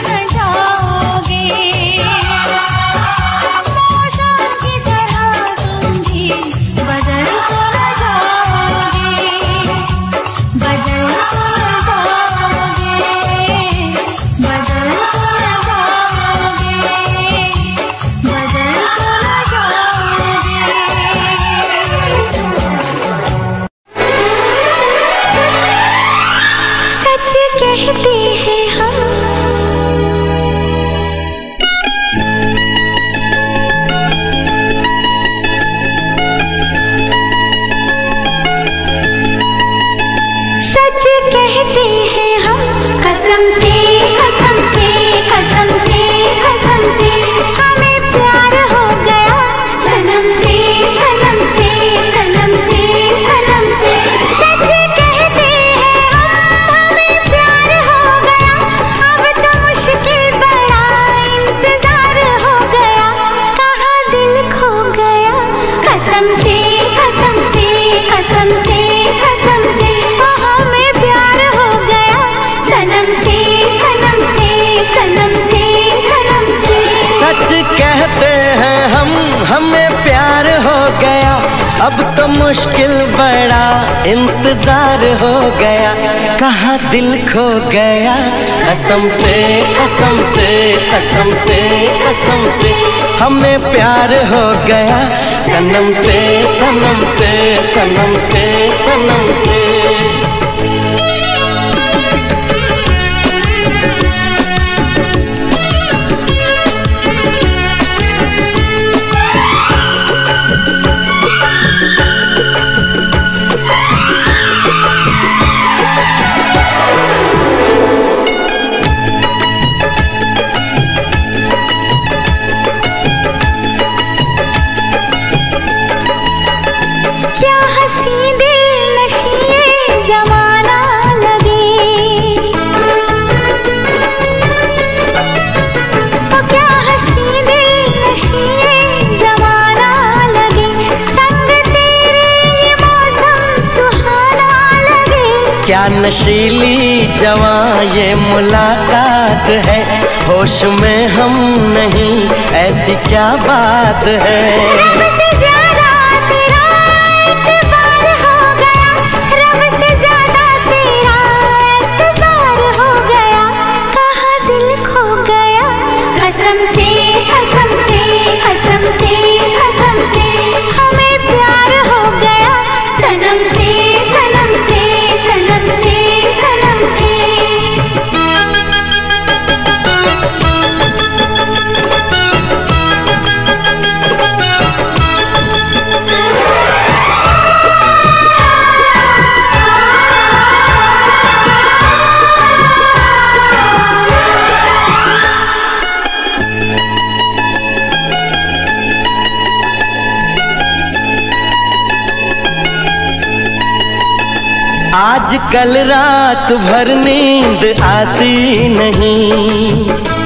[SPEAKER 1] अब तो मुश्किल बड़ा इंतजार हो गया, कहाँ दिल खो गया। कसम से कसम से कसम से कसम से हमें प्यार हो गया, सनम से सनम से सनम से सनम से। क्या नशीली जवां ये मुलाकात है, होश में हम नहीं ऐसी क्या बात है।
[SPEAKER 2] रब से ज्यादा तेरा एतबार हो गया, रब से ज्यादा तेरा एतबार हो गया, कहाँ दिल खो गया। कसम से कसम से कसम से कसम से हमें प्यार हो गया, सनम से सनम से सनम से सनम से।
[SPEAKER 1] आज कल रात भर नींद आती नहीं,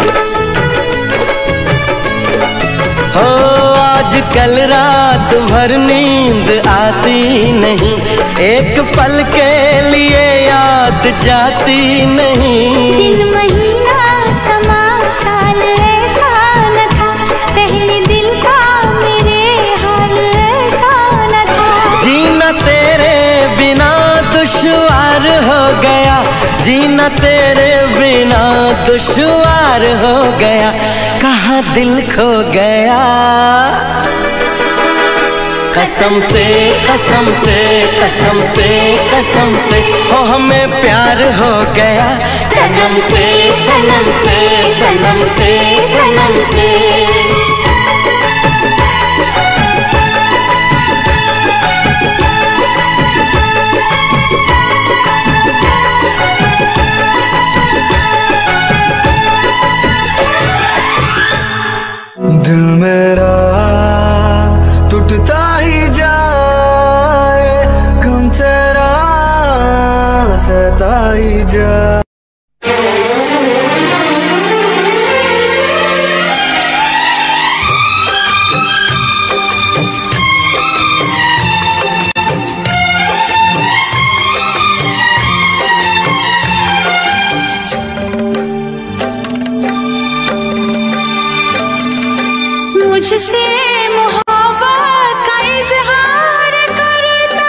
[SPEAKER 1] हो आज कल रात भर नींद आती नहीं, एक पल के लिए याद जाती नहीं।
[SPEAKER 2] दिन महीना समा साल ऐसा न था, पहले दिल का मेरे हाल ऐसा न था।
[SPEAKER 1] जीना तेरे बिना दुश्वार हो गया, जीना तेरे बिना दुश्वार हो गया, कहाँ दिल खो गया। कसम से कसम से कसम से कसम से हो हमें प्यार हो गया, सनम से सनम से सनम से सनम से।
[SPEAKER 5] दिल मेरा टूटता ही जाए, गम तेरा सहता ही जाए।
[SPEAKER 2] मुझसे मोहब्बत का इजहार करता,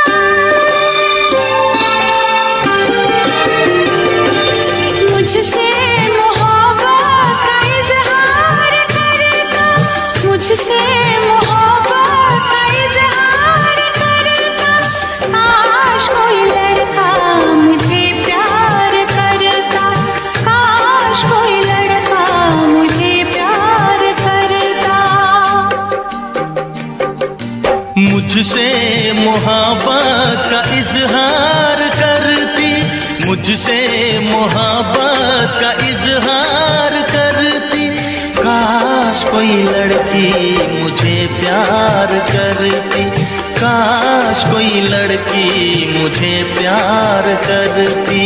[SPEAKER 2] मुझसे मोहब्बत का इजहार करता, मुझसे मोहब्बत का इजहार करता। काश कोई लड़का मुझे प्यार करता, काश कोई लड़का मुझे प्यार करता।
[SPEAKER 3] मुझसे मोहब्बत का इजहार करती, मुझसे मोहब्बत का इजहार करती। काश कोई लड़की मुझे प्यार करती, काश कोई लड़की मुझे प्यार करती।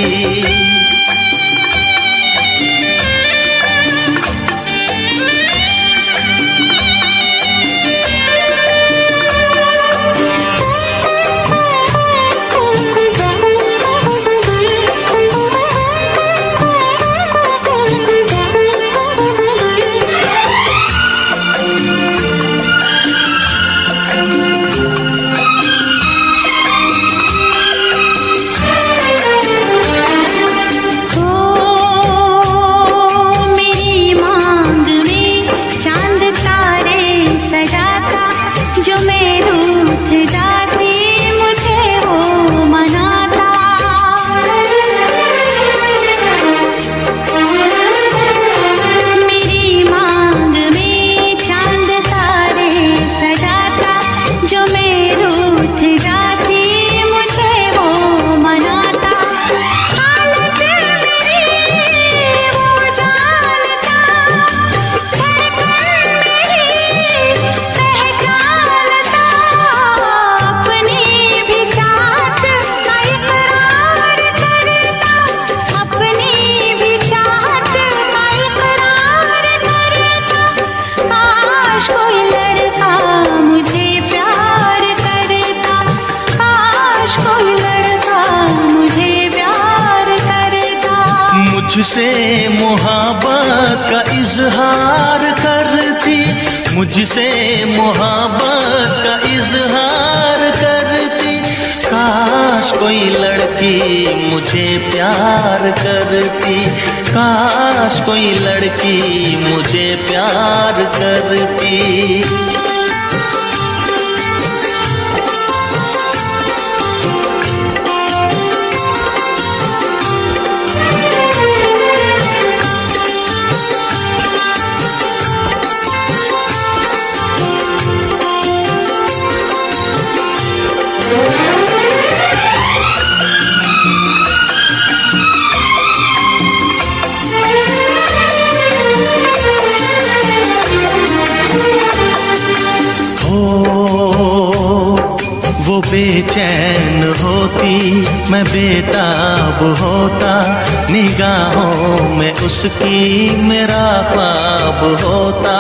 [SPEAKER 3] मुझसे मोहब्बत का इजहार करती, मुझसे मोहब्बत का इजहार करती। काश कोई लड़की मुझे प्यार करती, काश कोई लड़की मुझे प्यार करती। वो बेचैन होती, मैं बेताब होता, निगाहों में उसकी मेरा ख्वाब होता।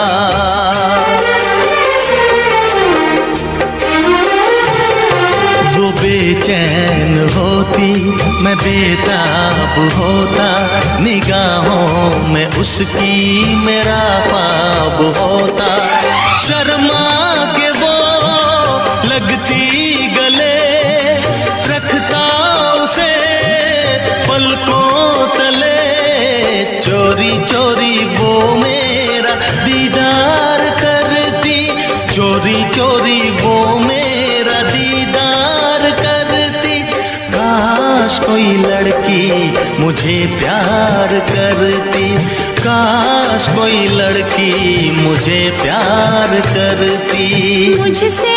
[SPEAKER 3] वो बेचैन होती, मैं बेताब होता, निगाहों में उसकी मेरा ख्वाब होता। शर्मा के वो लगती गले, रखता उसे पलकों तले, चोरी चोरी वो मेरा दीदार करती, चोरी चोरी वो मेरा दीदार करती। काश कोई लड़की मुझे प्यार करती, काश कोई लड़की मुझे प्यार करती।
[SPEAKER 2] मुझसे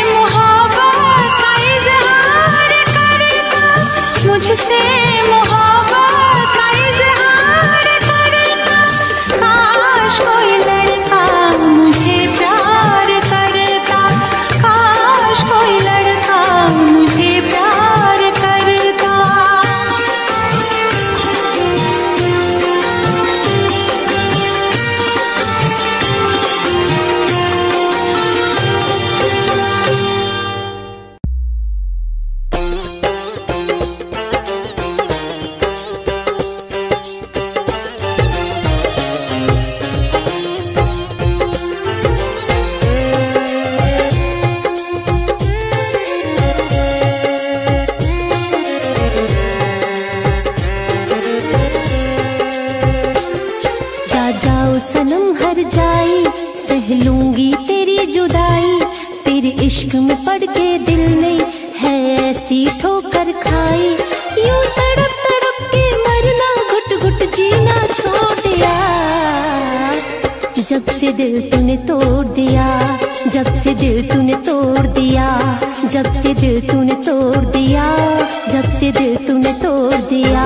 [SPEAKER 2] मुझसे मोहब्बत का इज़हार करता, काश कोई लड़का मुझे प्यार करता, काश कोई लड़का मुझे प्यार करता।
[SPEAKER 4] सनम हर जाई, सह लूंगी तेरी जुदाई, तेरे इश्क में पड़ के दिल ने है ऐसी ठोकर खाई। यूं तड़प तड़प के मरना, घुट घुट जीना छोड़ दिया, जब से दिल तूने तोड़ दिया, जब से दिल तूने तोड़ दिया, जब से दिल तूने तोड़ दिया, जब से दिल तूने तोड़ दिया।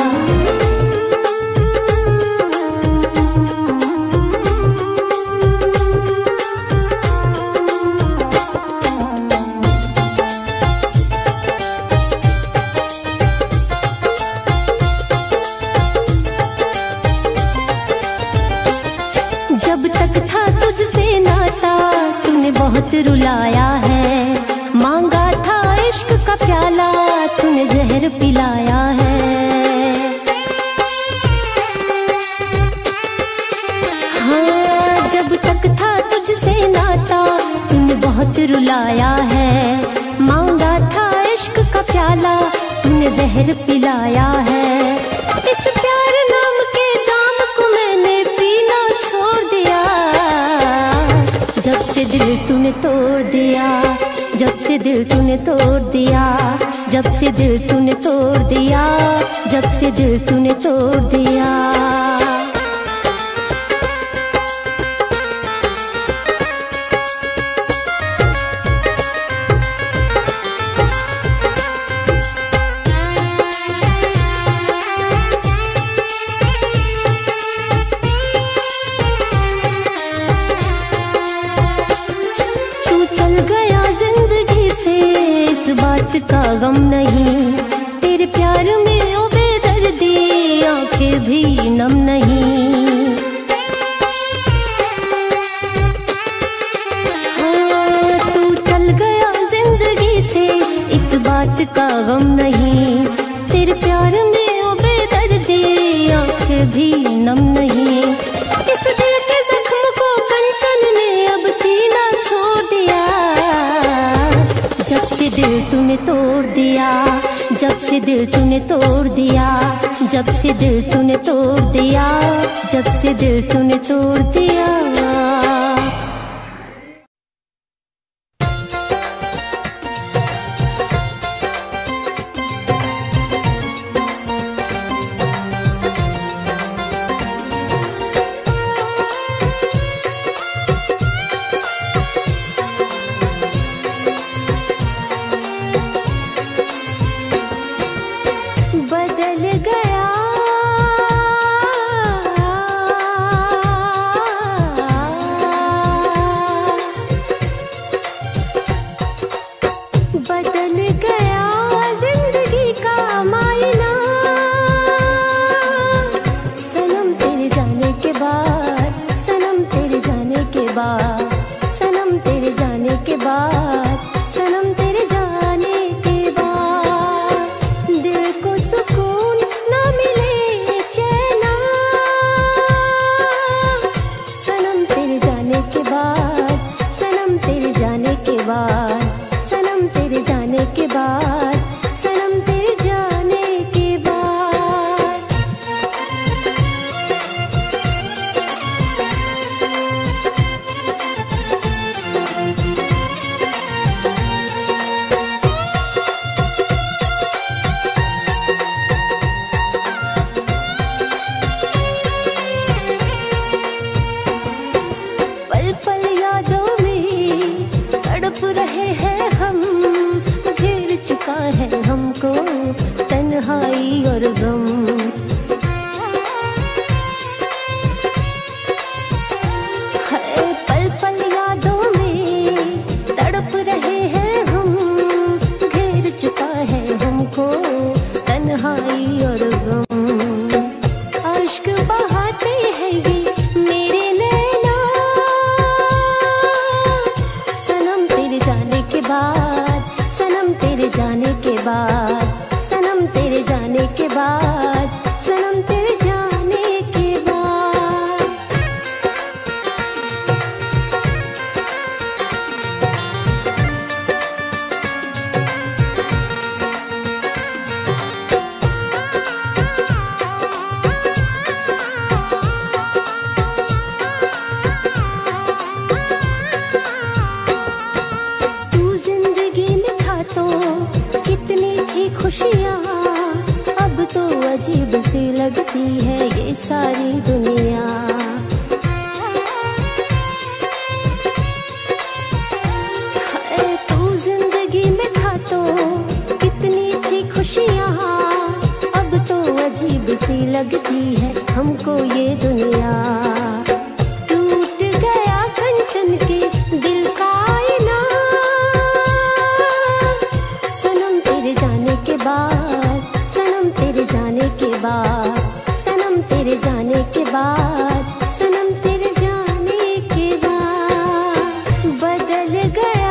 [SPEAKER 4] जब तक था तुझसे नाता, तूने बहुत रुलाया है, मांगा था इश्क का प्याला, तूने जहर पिलाया है। हाँ, जब तक था तुझसे नाता, तूने बहुत रुलाया है, मांगा था इश्क का प्याला, तूने जहर पिलाया है। इस प्यार नाम के जाम को मैंने पीना छोड़ दिया, जब से दिल तूने तोड़ दिया, जब से दिल तूने तोड़ दिया, जब से दिल तूने तोड़ दिया, जब से दिल तूने तोड़ दिया। बात का गम नहीं, तेरे प्यार में ओ बेदर्दी, आंखें भी नम नहीं। हाँ, तू चल गया जिंदगी से, इस बात का गम नहीं, तेरे प्यार में ओ बेदर्दी, आंखें दिल तूने तोड़ दिया, जब से दिल तूने तोड़ दिया, जब से दिल तूने तोड़ दिया, जब से दिल तूने तोड़ दिया।
[SPEAKER 2] बदल गया बदल गया जिंदगी का मायना, सनम तेरे जाने के बाद, सनम तेरे जाने के बाद, सनम तेरे जाने के बाद, सनम तेरे जाने के बाद, दिल को सुकून ना मिले चैना, सनम तेरे जाने के बाद, सनम तेरे जाने के बाद, सनम तेरे जाने के बाद, सनम तेरे जाने के बाद। पल पल यादों में तड़प रहे हैं हम, घेर चुका है हमको तन्हाई और गम, है पल पल यादों में तड़प रहे हैं हम, घेर चुका है हमको तन्हाई और गम, अश्क बहाते हैं ये मेरे नैना, सनम तेरे जाने के बाद, सनम तेरे जाने के बाद, सनम तेरे जाने के बाद, सनम तेरे जाने के बाद। तू जिंदगी में था तो कितनी थी खुशियाँ, अब तो अजीब सी लगती है ये सारी दुनिया, है तू जिंदगी में था तो कितनी थी खुशियाँ, अब तो अजीब सी लगती है हमको ये दुनिया, टूट गया कंचन के दिल का आईना, सनम तेरे जाने के बाद, सनम तेरे जाने के बाद, सनम तेरे जाने के बाद, सनम तेरे जाने के बाद, बदल गया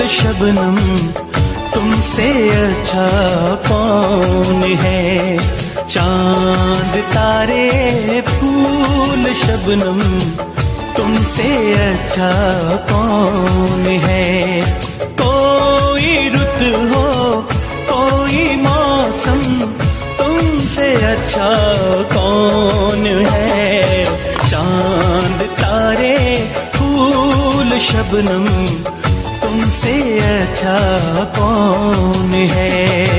[SPEAKER 3] शबनम तुमसे अच्छा कौन है। चांद तारे फूल शबनम तुमसे अच्छा कौन है। कोई रुत हो कोई मौसम तुमसे अच्छा कौन है। चांद तारे फूल शबनम तुमसे अच्छा कौन है।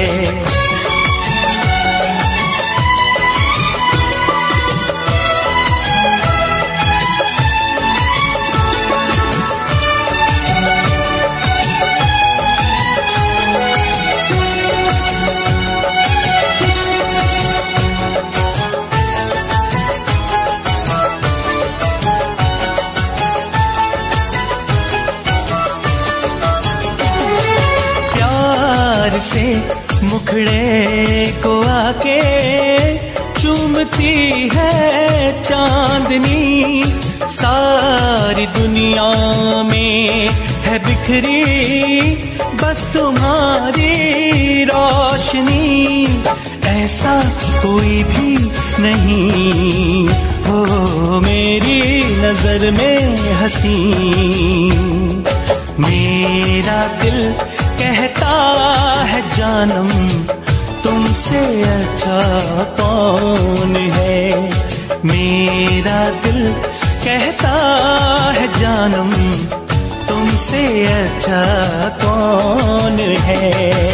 [SPEAKER 3] से मुखड़े को आके चूमती है चांदनी। सारी दुनिया में है बिखरी बस तुम्हारी रोशनी। ऐसा कोई भी नहीं हो मेरी नजर में हंसी। मेरा दिल कहता है जानम तुमसे अच्छा कौन है। मेरा दिल कहता है जानम तुमसे अच्छा कौन है।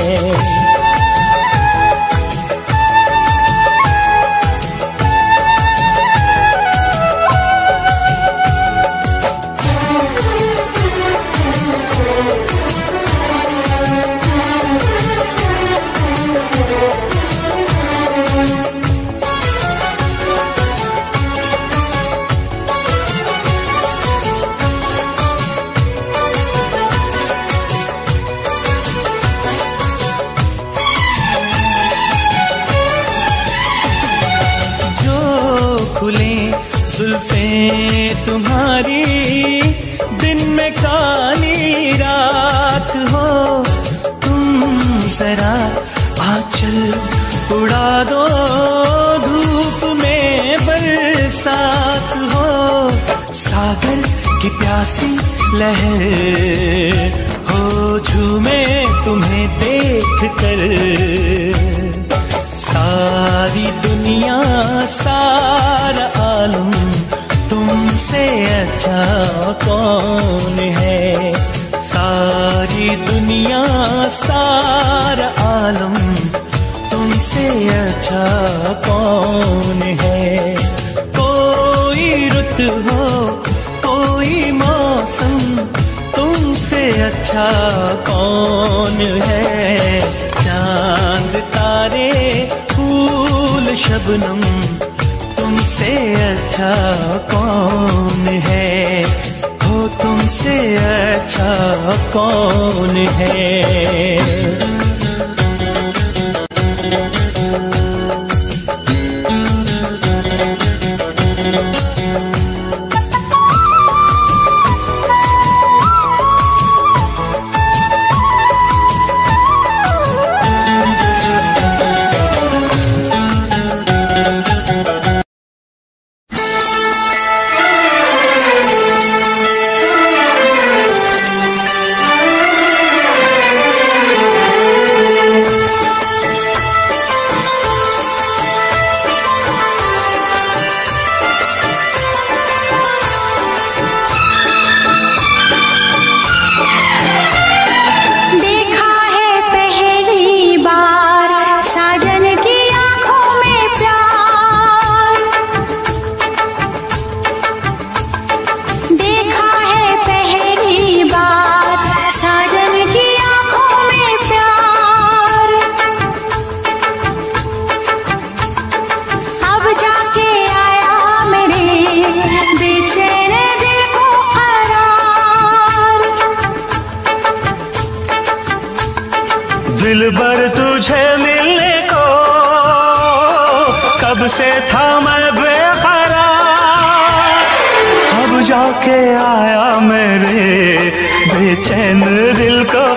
[SPEAKER 3] जुल्फें तुम्हारी दिन में काली रात हो। तुम जरा आंचल उड़ा दो धूप में बरसात हो। सागर की प्यासी लहर हो झूमे तुम्हें देख कर। सारी दुनिया सारा आलम तुमसे अच्छा कौन है। सारी दुनिया सारा आलम तुमसे अच्छा कौन है। कोई रुत हो कोई मौसम तुमसे अच्छा कौन है। चांद तारे फूल शबनम तुमसे अच्छा कौन है। हो तुमसे अच्छा कौन है।
[SPEAKER 6] दिलबर तुझे मिलने को कब से था मैं बेकरार। अब जाके आया मेरे बेचैन दिल को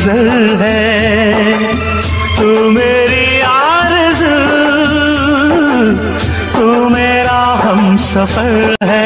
[SPEAKER 6] गजल है, तू मेरी आरज़ू, तू मेरा हमसफर है।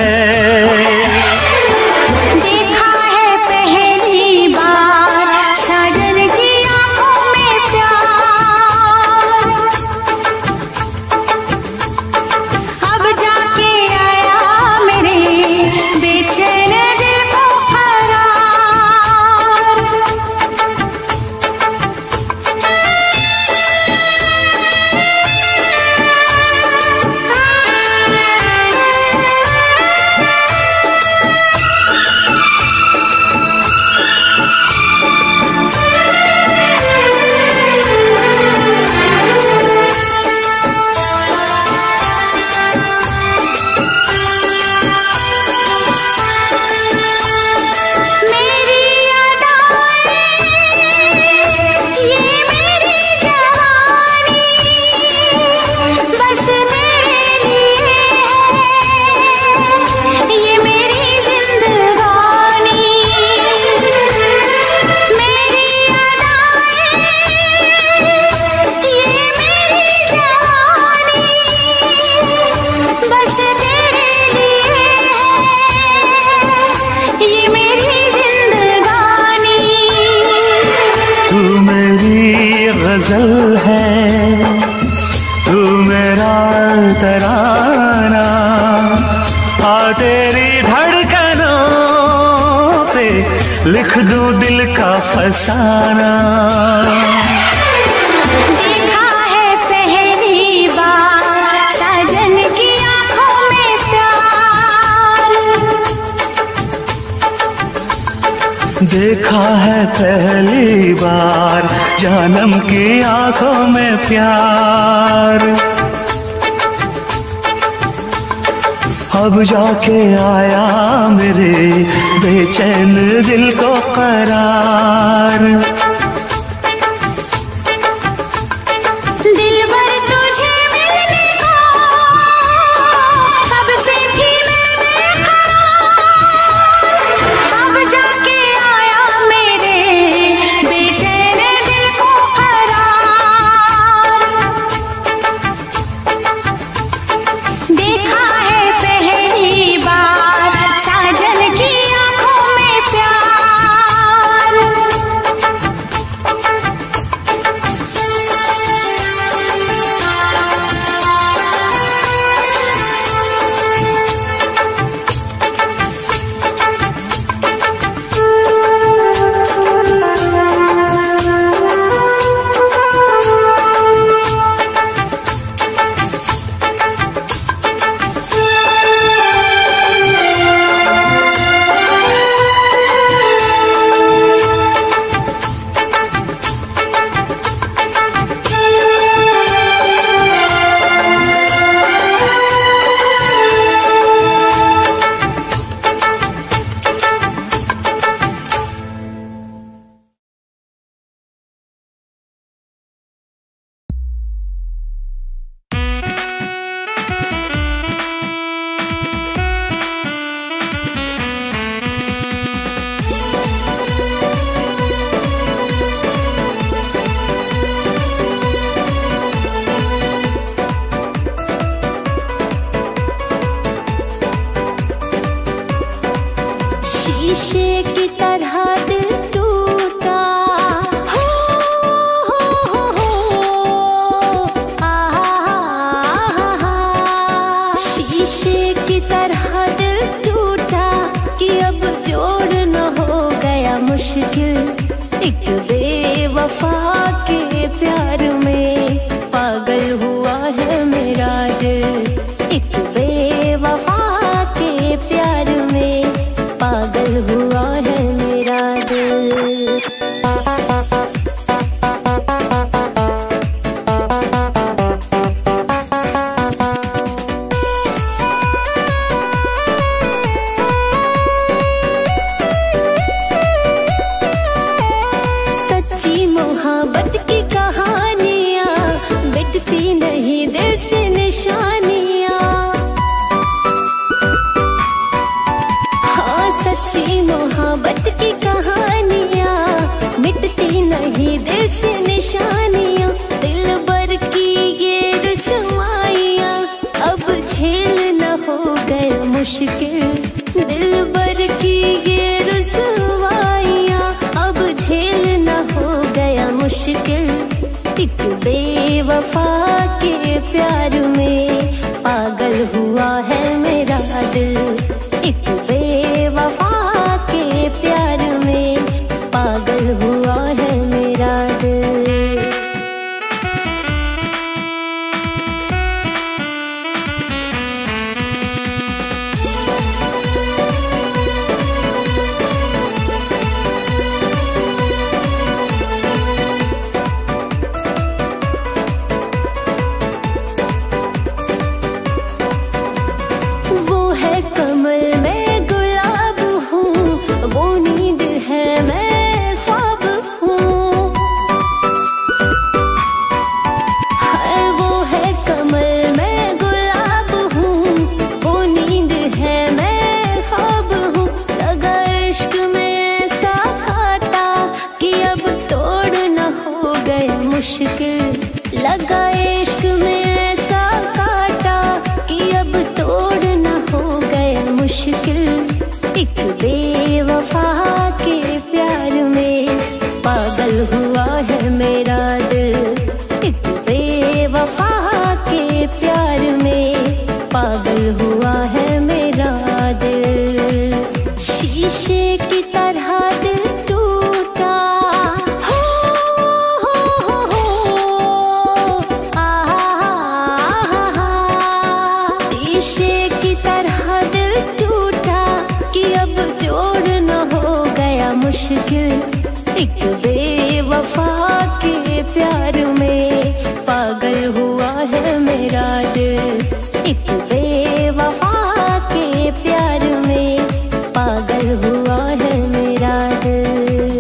[SPEAKER 6] गजल है, तू मेरा तराना, आ तेरी धड़कनों पे लिख दूं दिल का फसाना।
[SPEAKER 2] देखा है पहली बार साजन की आंखों में प्यार,
[SPEAKER 6] देखा है पहली बार जानम की आंखों में प्यार। अब जाके आया मेरे बेचैन दिल को करार।
[SPEAKER 4] शीशे की तरह दिल टूटा, हो हो हो हो आ, शीशे की तरह दिल टूटा कि अब जोड़ना हो गया मुश्किल। एक बेवफा के प्यार में पागल हुआ है मेरा दिल, एक बेवफा के प्यार में पागल हुआ है मेरा दिल। सच्ची मोहब्बत की कहानियाँ मिटती नहीं दिल से निशानियाँ, हाँ सच्ची मोहब्बत की कहानियाँ मिटती बेवफा के प्यार में पागल हुआ है मेरा दिल। एक बेवफा के प्यार में पागल हुआ है मेरा दिल। शीशे की तरह दिल टूटा हो, हो, हो, हो, आ, शीशे की तरह दिल टूटा कि अब जोड़ना हो गया मुश्किल। एक बेवफा के प्यार में पागल हुआ है मेरा दिल। एक बेवफा के प्यार में पागल हुआ है मेरा दिल।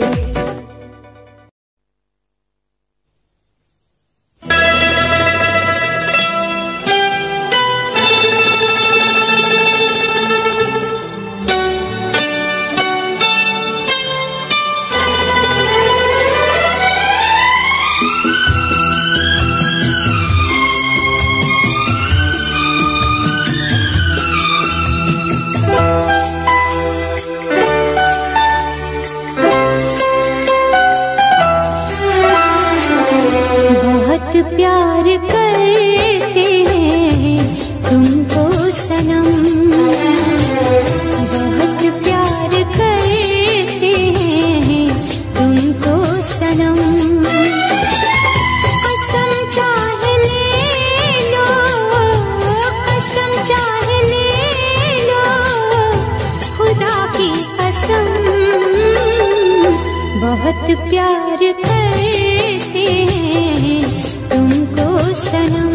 [SPEAKER 4] प्यार करते हैं तुमको सनम, बहुत प्यार करते हैं तुमको सनम। कसम चाहे ले लो, कसम चाहे ले लो, खुदा की कसम। बहुत प्यार करते हैं तुमको सनम,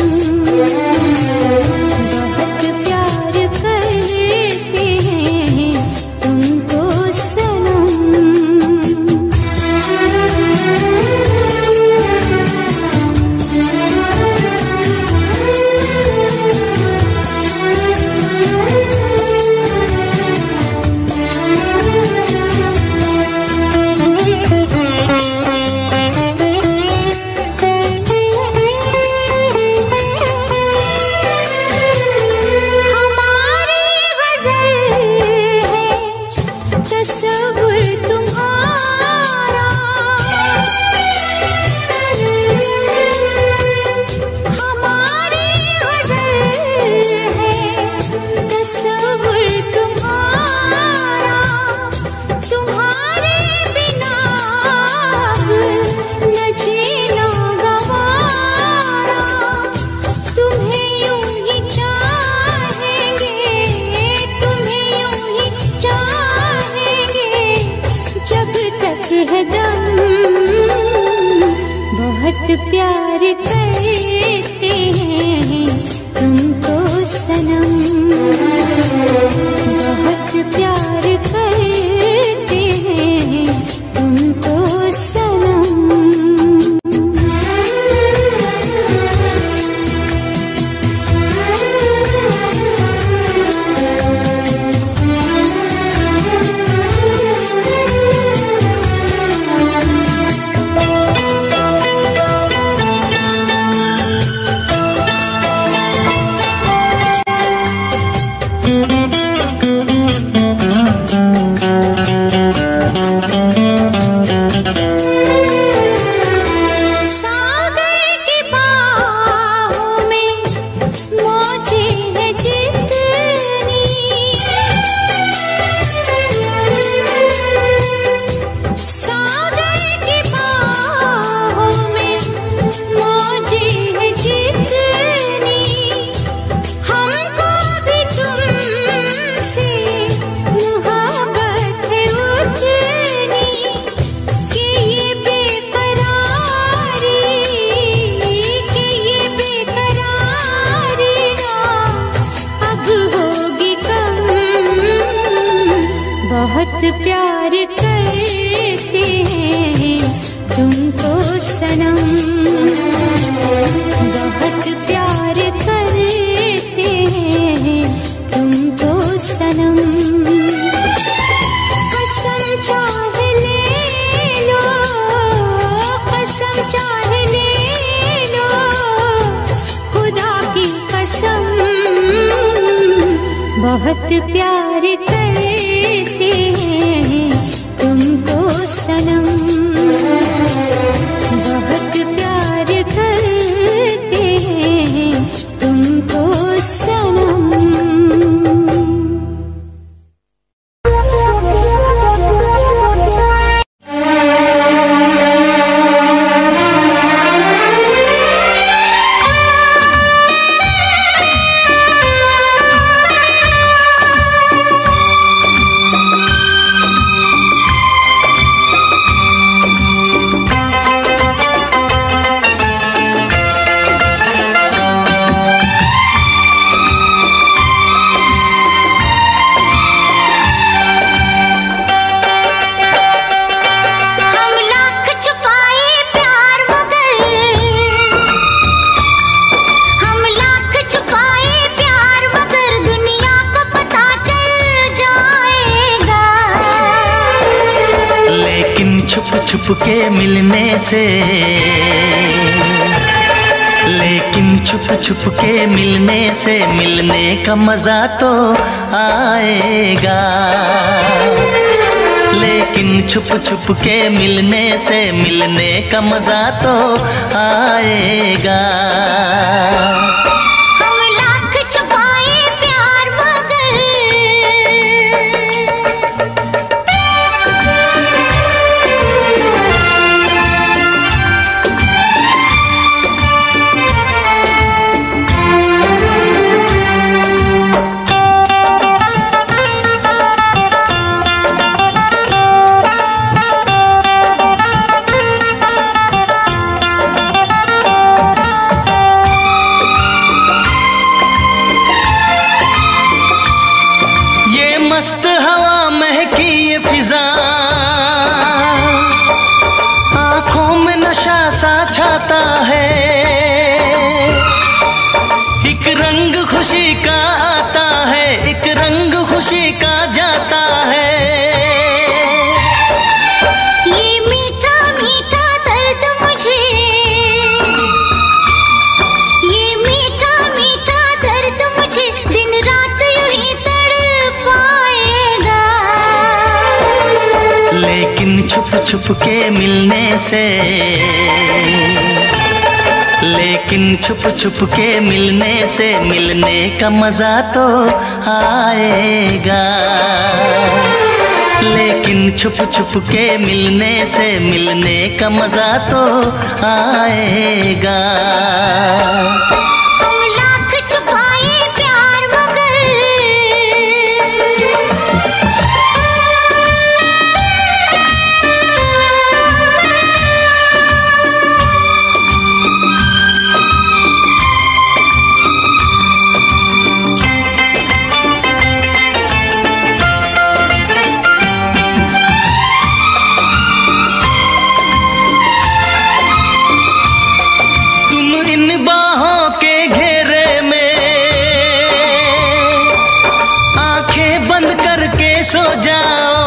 [SPEAKER 4] बहुत प्यार करते हैं तुमको सनम। बहुत प्यार करते हैं तुमको सनम, बहुत प्यार करते हैं तुमको सनम। बहुत प्यार करते हैं तुमको सनम, बहुत प्यार करते हैं तुमको सनम। कसम चाहे ले लो, कसम चाहे ले लो, खुदा की कसम। बहुत प्यार करते हैं
[SPEAKER 3] छुप छुप के मिलने से, लेकिन छुप छुप के मिलने से मिलने का मजा तो आएगा। लेकिन छुप छुप के मिलने से मिलने का मजा तो आएगा। मस्त हवा महकी ये फिजा, आंखों में नशा सा छाता है। एक रंग खुशी का आता है, एक रंग खुशी का जाता है।
[SPEAKER 2] ये मीठा मीठा दर्द मुझे, ये मीठा मीठा दर्द मुझे दिन रात यूं ही
[SPEAKER 3] लेकिन छुप छुप के मिलने से, लेकिन छुप छुप के मिलने से मिलने का मजा तो आएगा। लेकिन छुप छुप के मिलने से मिलने का मजा तो आएगा। सो जाओ,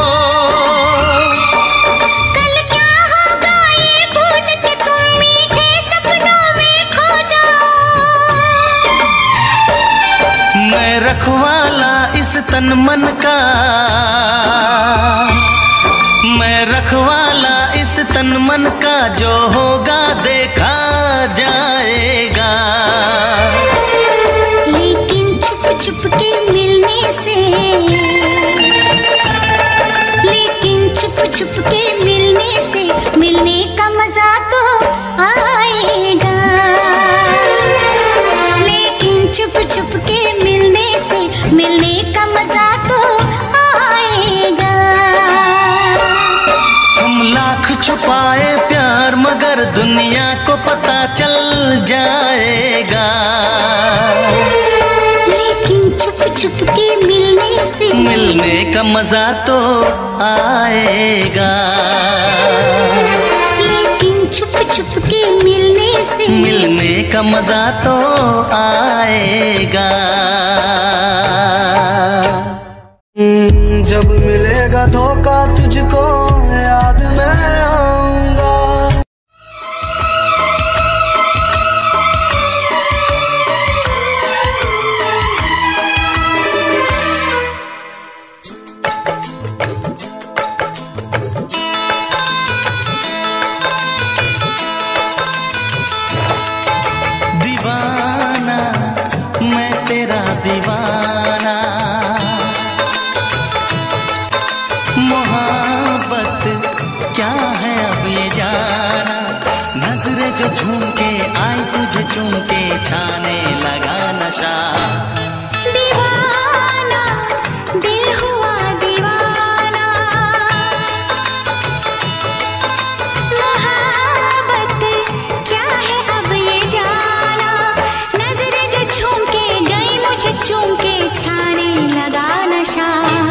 [SPEAKER 2] कल क्या होगा ये भूल के तुम मीठे सपनों में खो जाओ।
[SPEAKER 3] मैं रखवाला इस तन मन का, मैं रखवाला इस तन मन का, जो होगा देखा जाएगा।
[SPEAKER 2] लेकिन छुप छुप के मिलने से, छुप छुप के मिलने से मिलने का मजा तो आएगा। लेकिन छुप छुप के मिलने से मिलने का मजा तो आएगा।
[SPEAKER 3] हम लाख छुपाए प्यार मगर दुनिया को पता चल जाएगा।
[SPEAKER 2] लेकिन छुप छुप के मिलने से
[SPEAKER 3] मिलने का मजा तो आएगा।
[SPEAKER 2] लेकिन छुप छुप के मिलने से
[SPEAKER 3] मिलने का मजा तो आएगा।
[SPEAKER 5] जब मिलेगा धोखा तुझको याद मैं आऊंगा।
[SPEAKER 3] दीवाना मैं तेरा दीवाना, मोहब्बत क्या है अब ये जाना। नजरें जो झूम के आई तुझे चूम के छाने लगा नशा।
[SPEAKER 2] दीवाना दिल हुआ दीवाना, मोहब्बत क्या है अब ये जाना। नजरें जो झूम के गई मुझे चूम के छाने लगा नशा।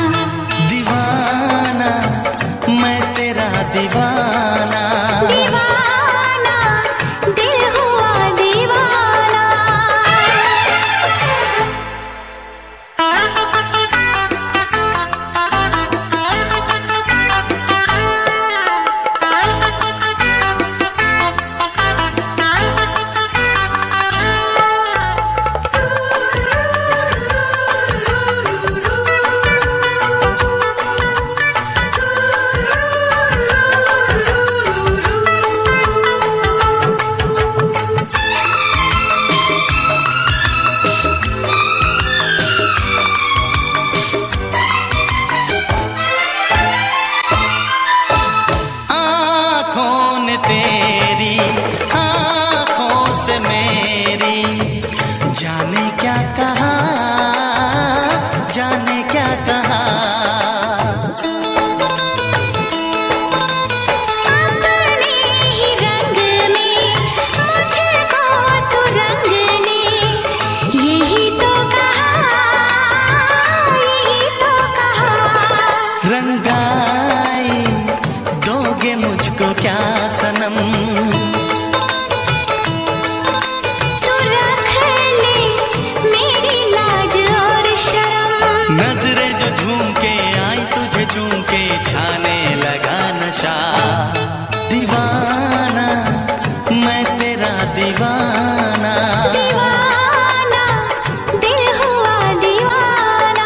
[SPEAKER 3] दीवाना मैं तेरा दीवाना,
[SPEAKER 2] दीवाना दिल हुआ दीवाना।
[SPEAKER 3] तेरी आँखों से मेरी, जाने क्या कहा, जाने क्या कहा।
[SPEAKER 2] अपने ही रंग में मुझको तू रंग ले, यही तो कहा, यही तो कहा।
[SPEAKER 3] रंगाई दोगे मुझको क्या सनम,
[SPEAKER 2] तू रख ले मेरी लाज और शर्म।
[SPEAKER 3] नजरें जो झूम के आई तुझे चूम के छाने लगा नशा। दीवाना मैं तेरा दीवाना,
[SPEAKER 2] दीवाना दिल हुआ दीवाना।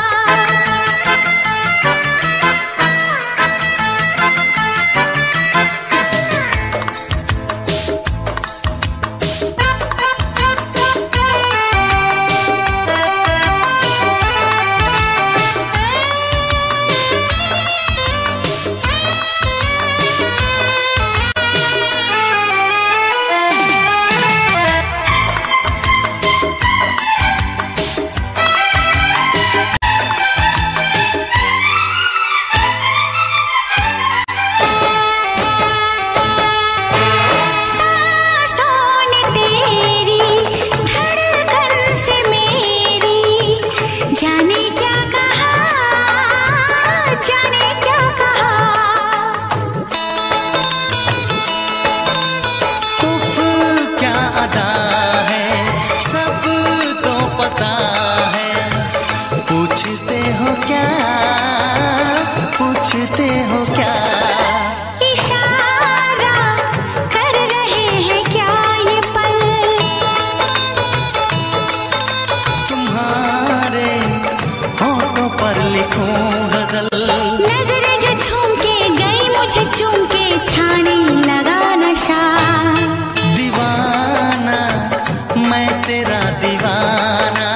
[SPEAKER 2] सांसों ने तेरी धड़कन से मेरी, जाने क्या कहा, जाने क्या कहा।
[SPEAKER 3] उफ क्या अदा है सब तो पता है, पूछते हो क्या, पूछते हो क्या।
[SPEAKER 2] इशारा कर रहे हैं क्या ये पल,
[SPEAKER 3] तुम्हारे होठों पर लिखूं गजल।
[SPEAKER 2] नजरें जो झूम के गई मुझे चूम के छाने लगा नशा।
[SPEAKER 3] दीवाना मैं तेरा दीवाना,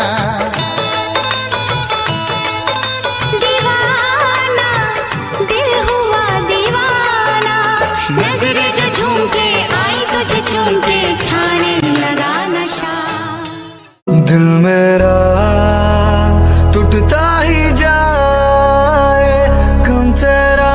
[SPEAKER 2] दीवाना दिल हुआ दीवाना। नजरें जो झूम के आई तुझे चूम के छाने लगा नशा।
[SPEAKER 5] दिल मेरा टूटता ही जाए, गम तेरा।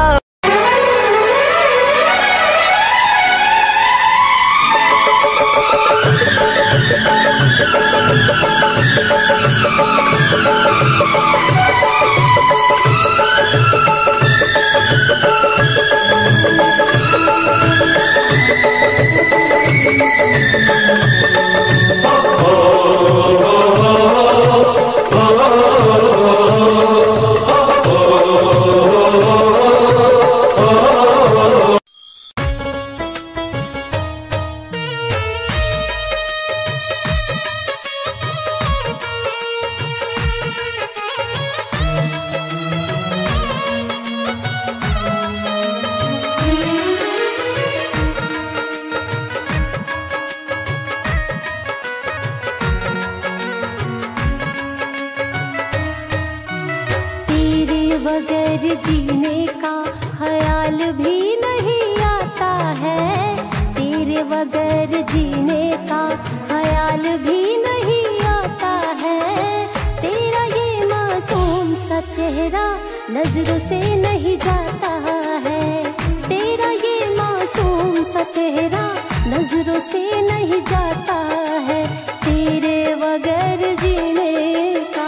[SPEAKER 4] तेरे बगैर जीने का ख्याल भी नहीं आता है, तेरे बगैर जीने का ख्याल भी नहीं आता है। तेरा ये मासूम सा चेहरा नजरों से नहीं जाता है, तेरा ये मासूम सा चेहरा नजरों से नहीं जाता है। तेरे बगैर जीने का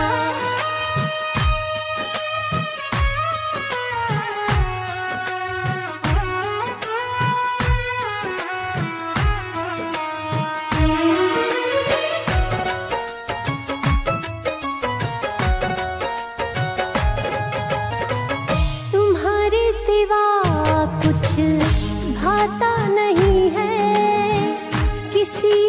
[SPEAKER 4] तुम्हारे सिवा कुछ भाता नहीं है, किसी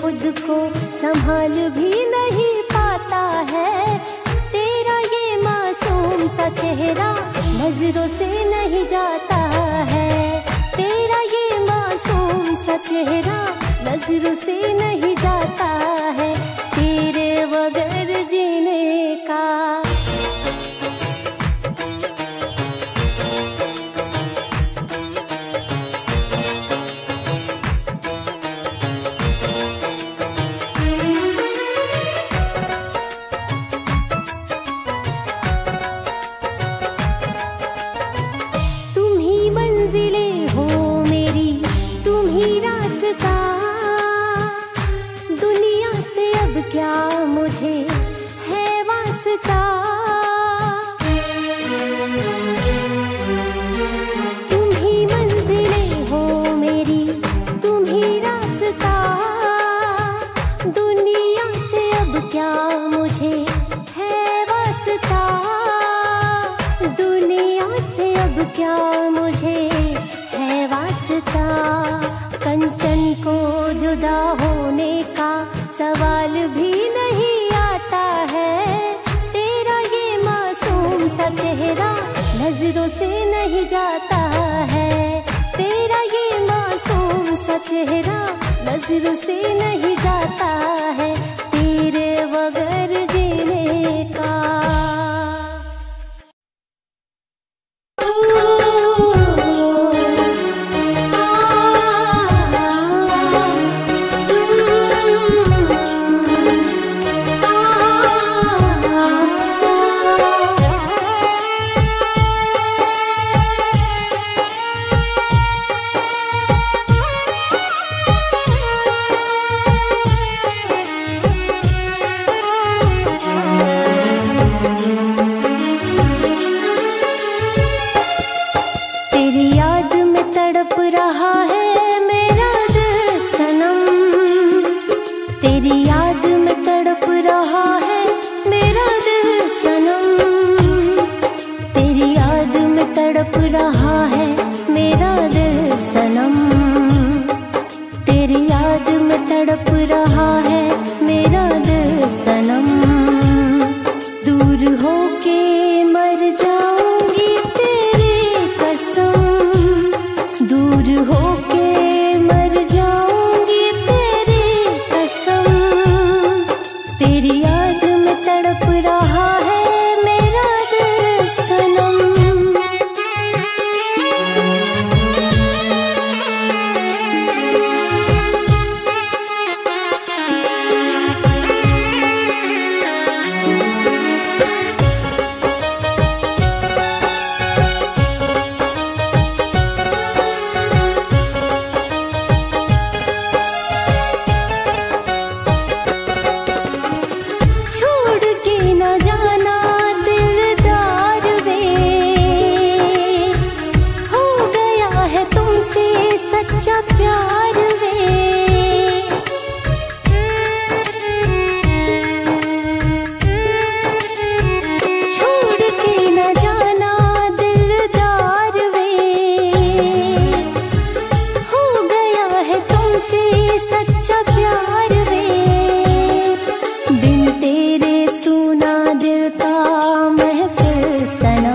[SPEAKER 4] खुद को संभाल भी नहीं पाता है। तेरा ये मासूम सा चेहरा नजरों से नहीं जाता है। तेरा ये मासूम सा चेहरा नजरों से नहीं जाता है। तेरे बगैर जीने का क्या मुझे है वास्ता। तुम ही मंजिलें हो मेरी, तुम ही रास्ता। दुनिया से अब क्या मुझे है वास्ता। दुनिया से अब क्या मुझे है वास्ता। कंचन को जुदा होने का सवाल भी नहीं आता है। तेरा ये मासूम सा चेहरा नजरों से नहीं जाता है। तेरा ये मासूम सा चेहरा नजरों से नहीं जाता है। तेरे बगैर जीने का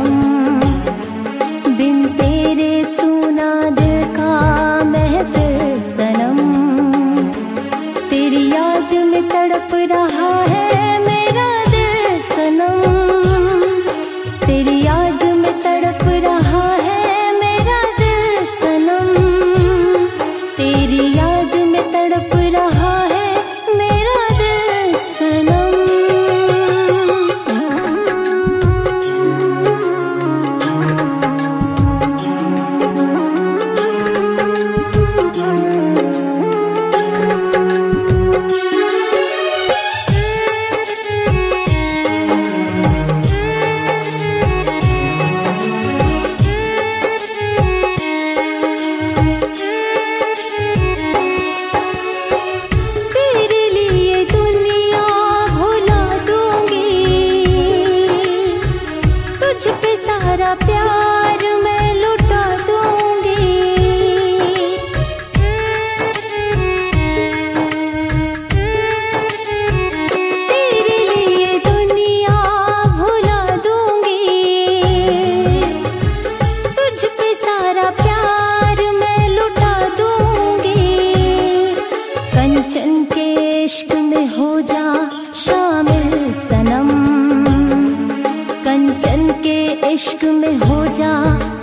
[SPEAKER 4] सुना दिल का महफिल कंचन के इश्क में हो जा शामिल सनम, कंचन के इश्क में हो जा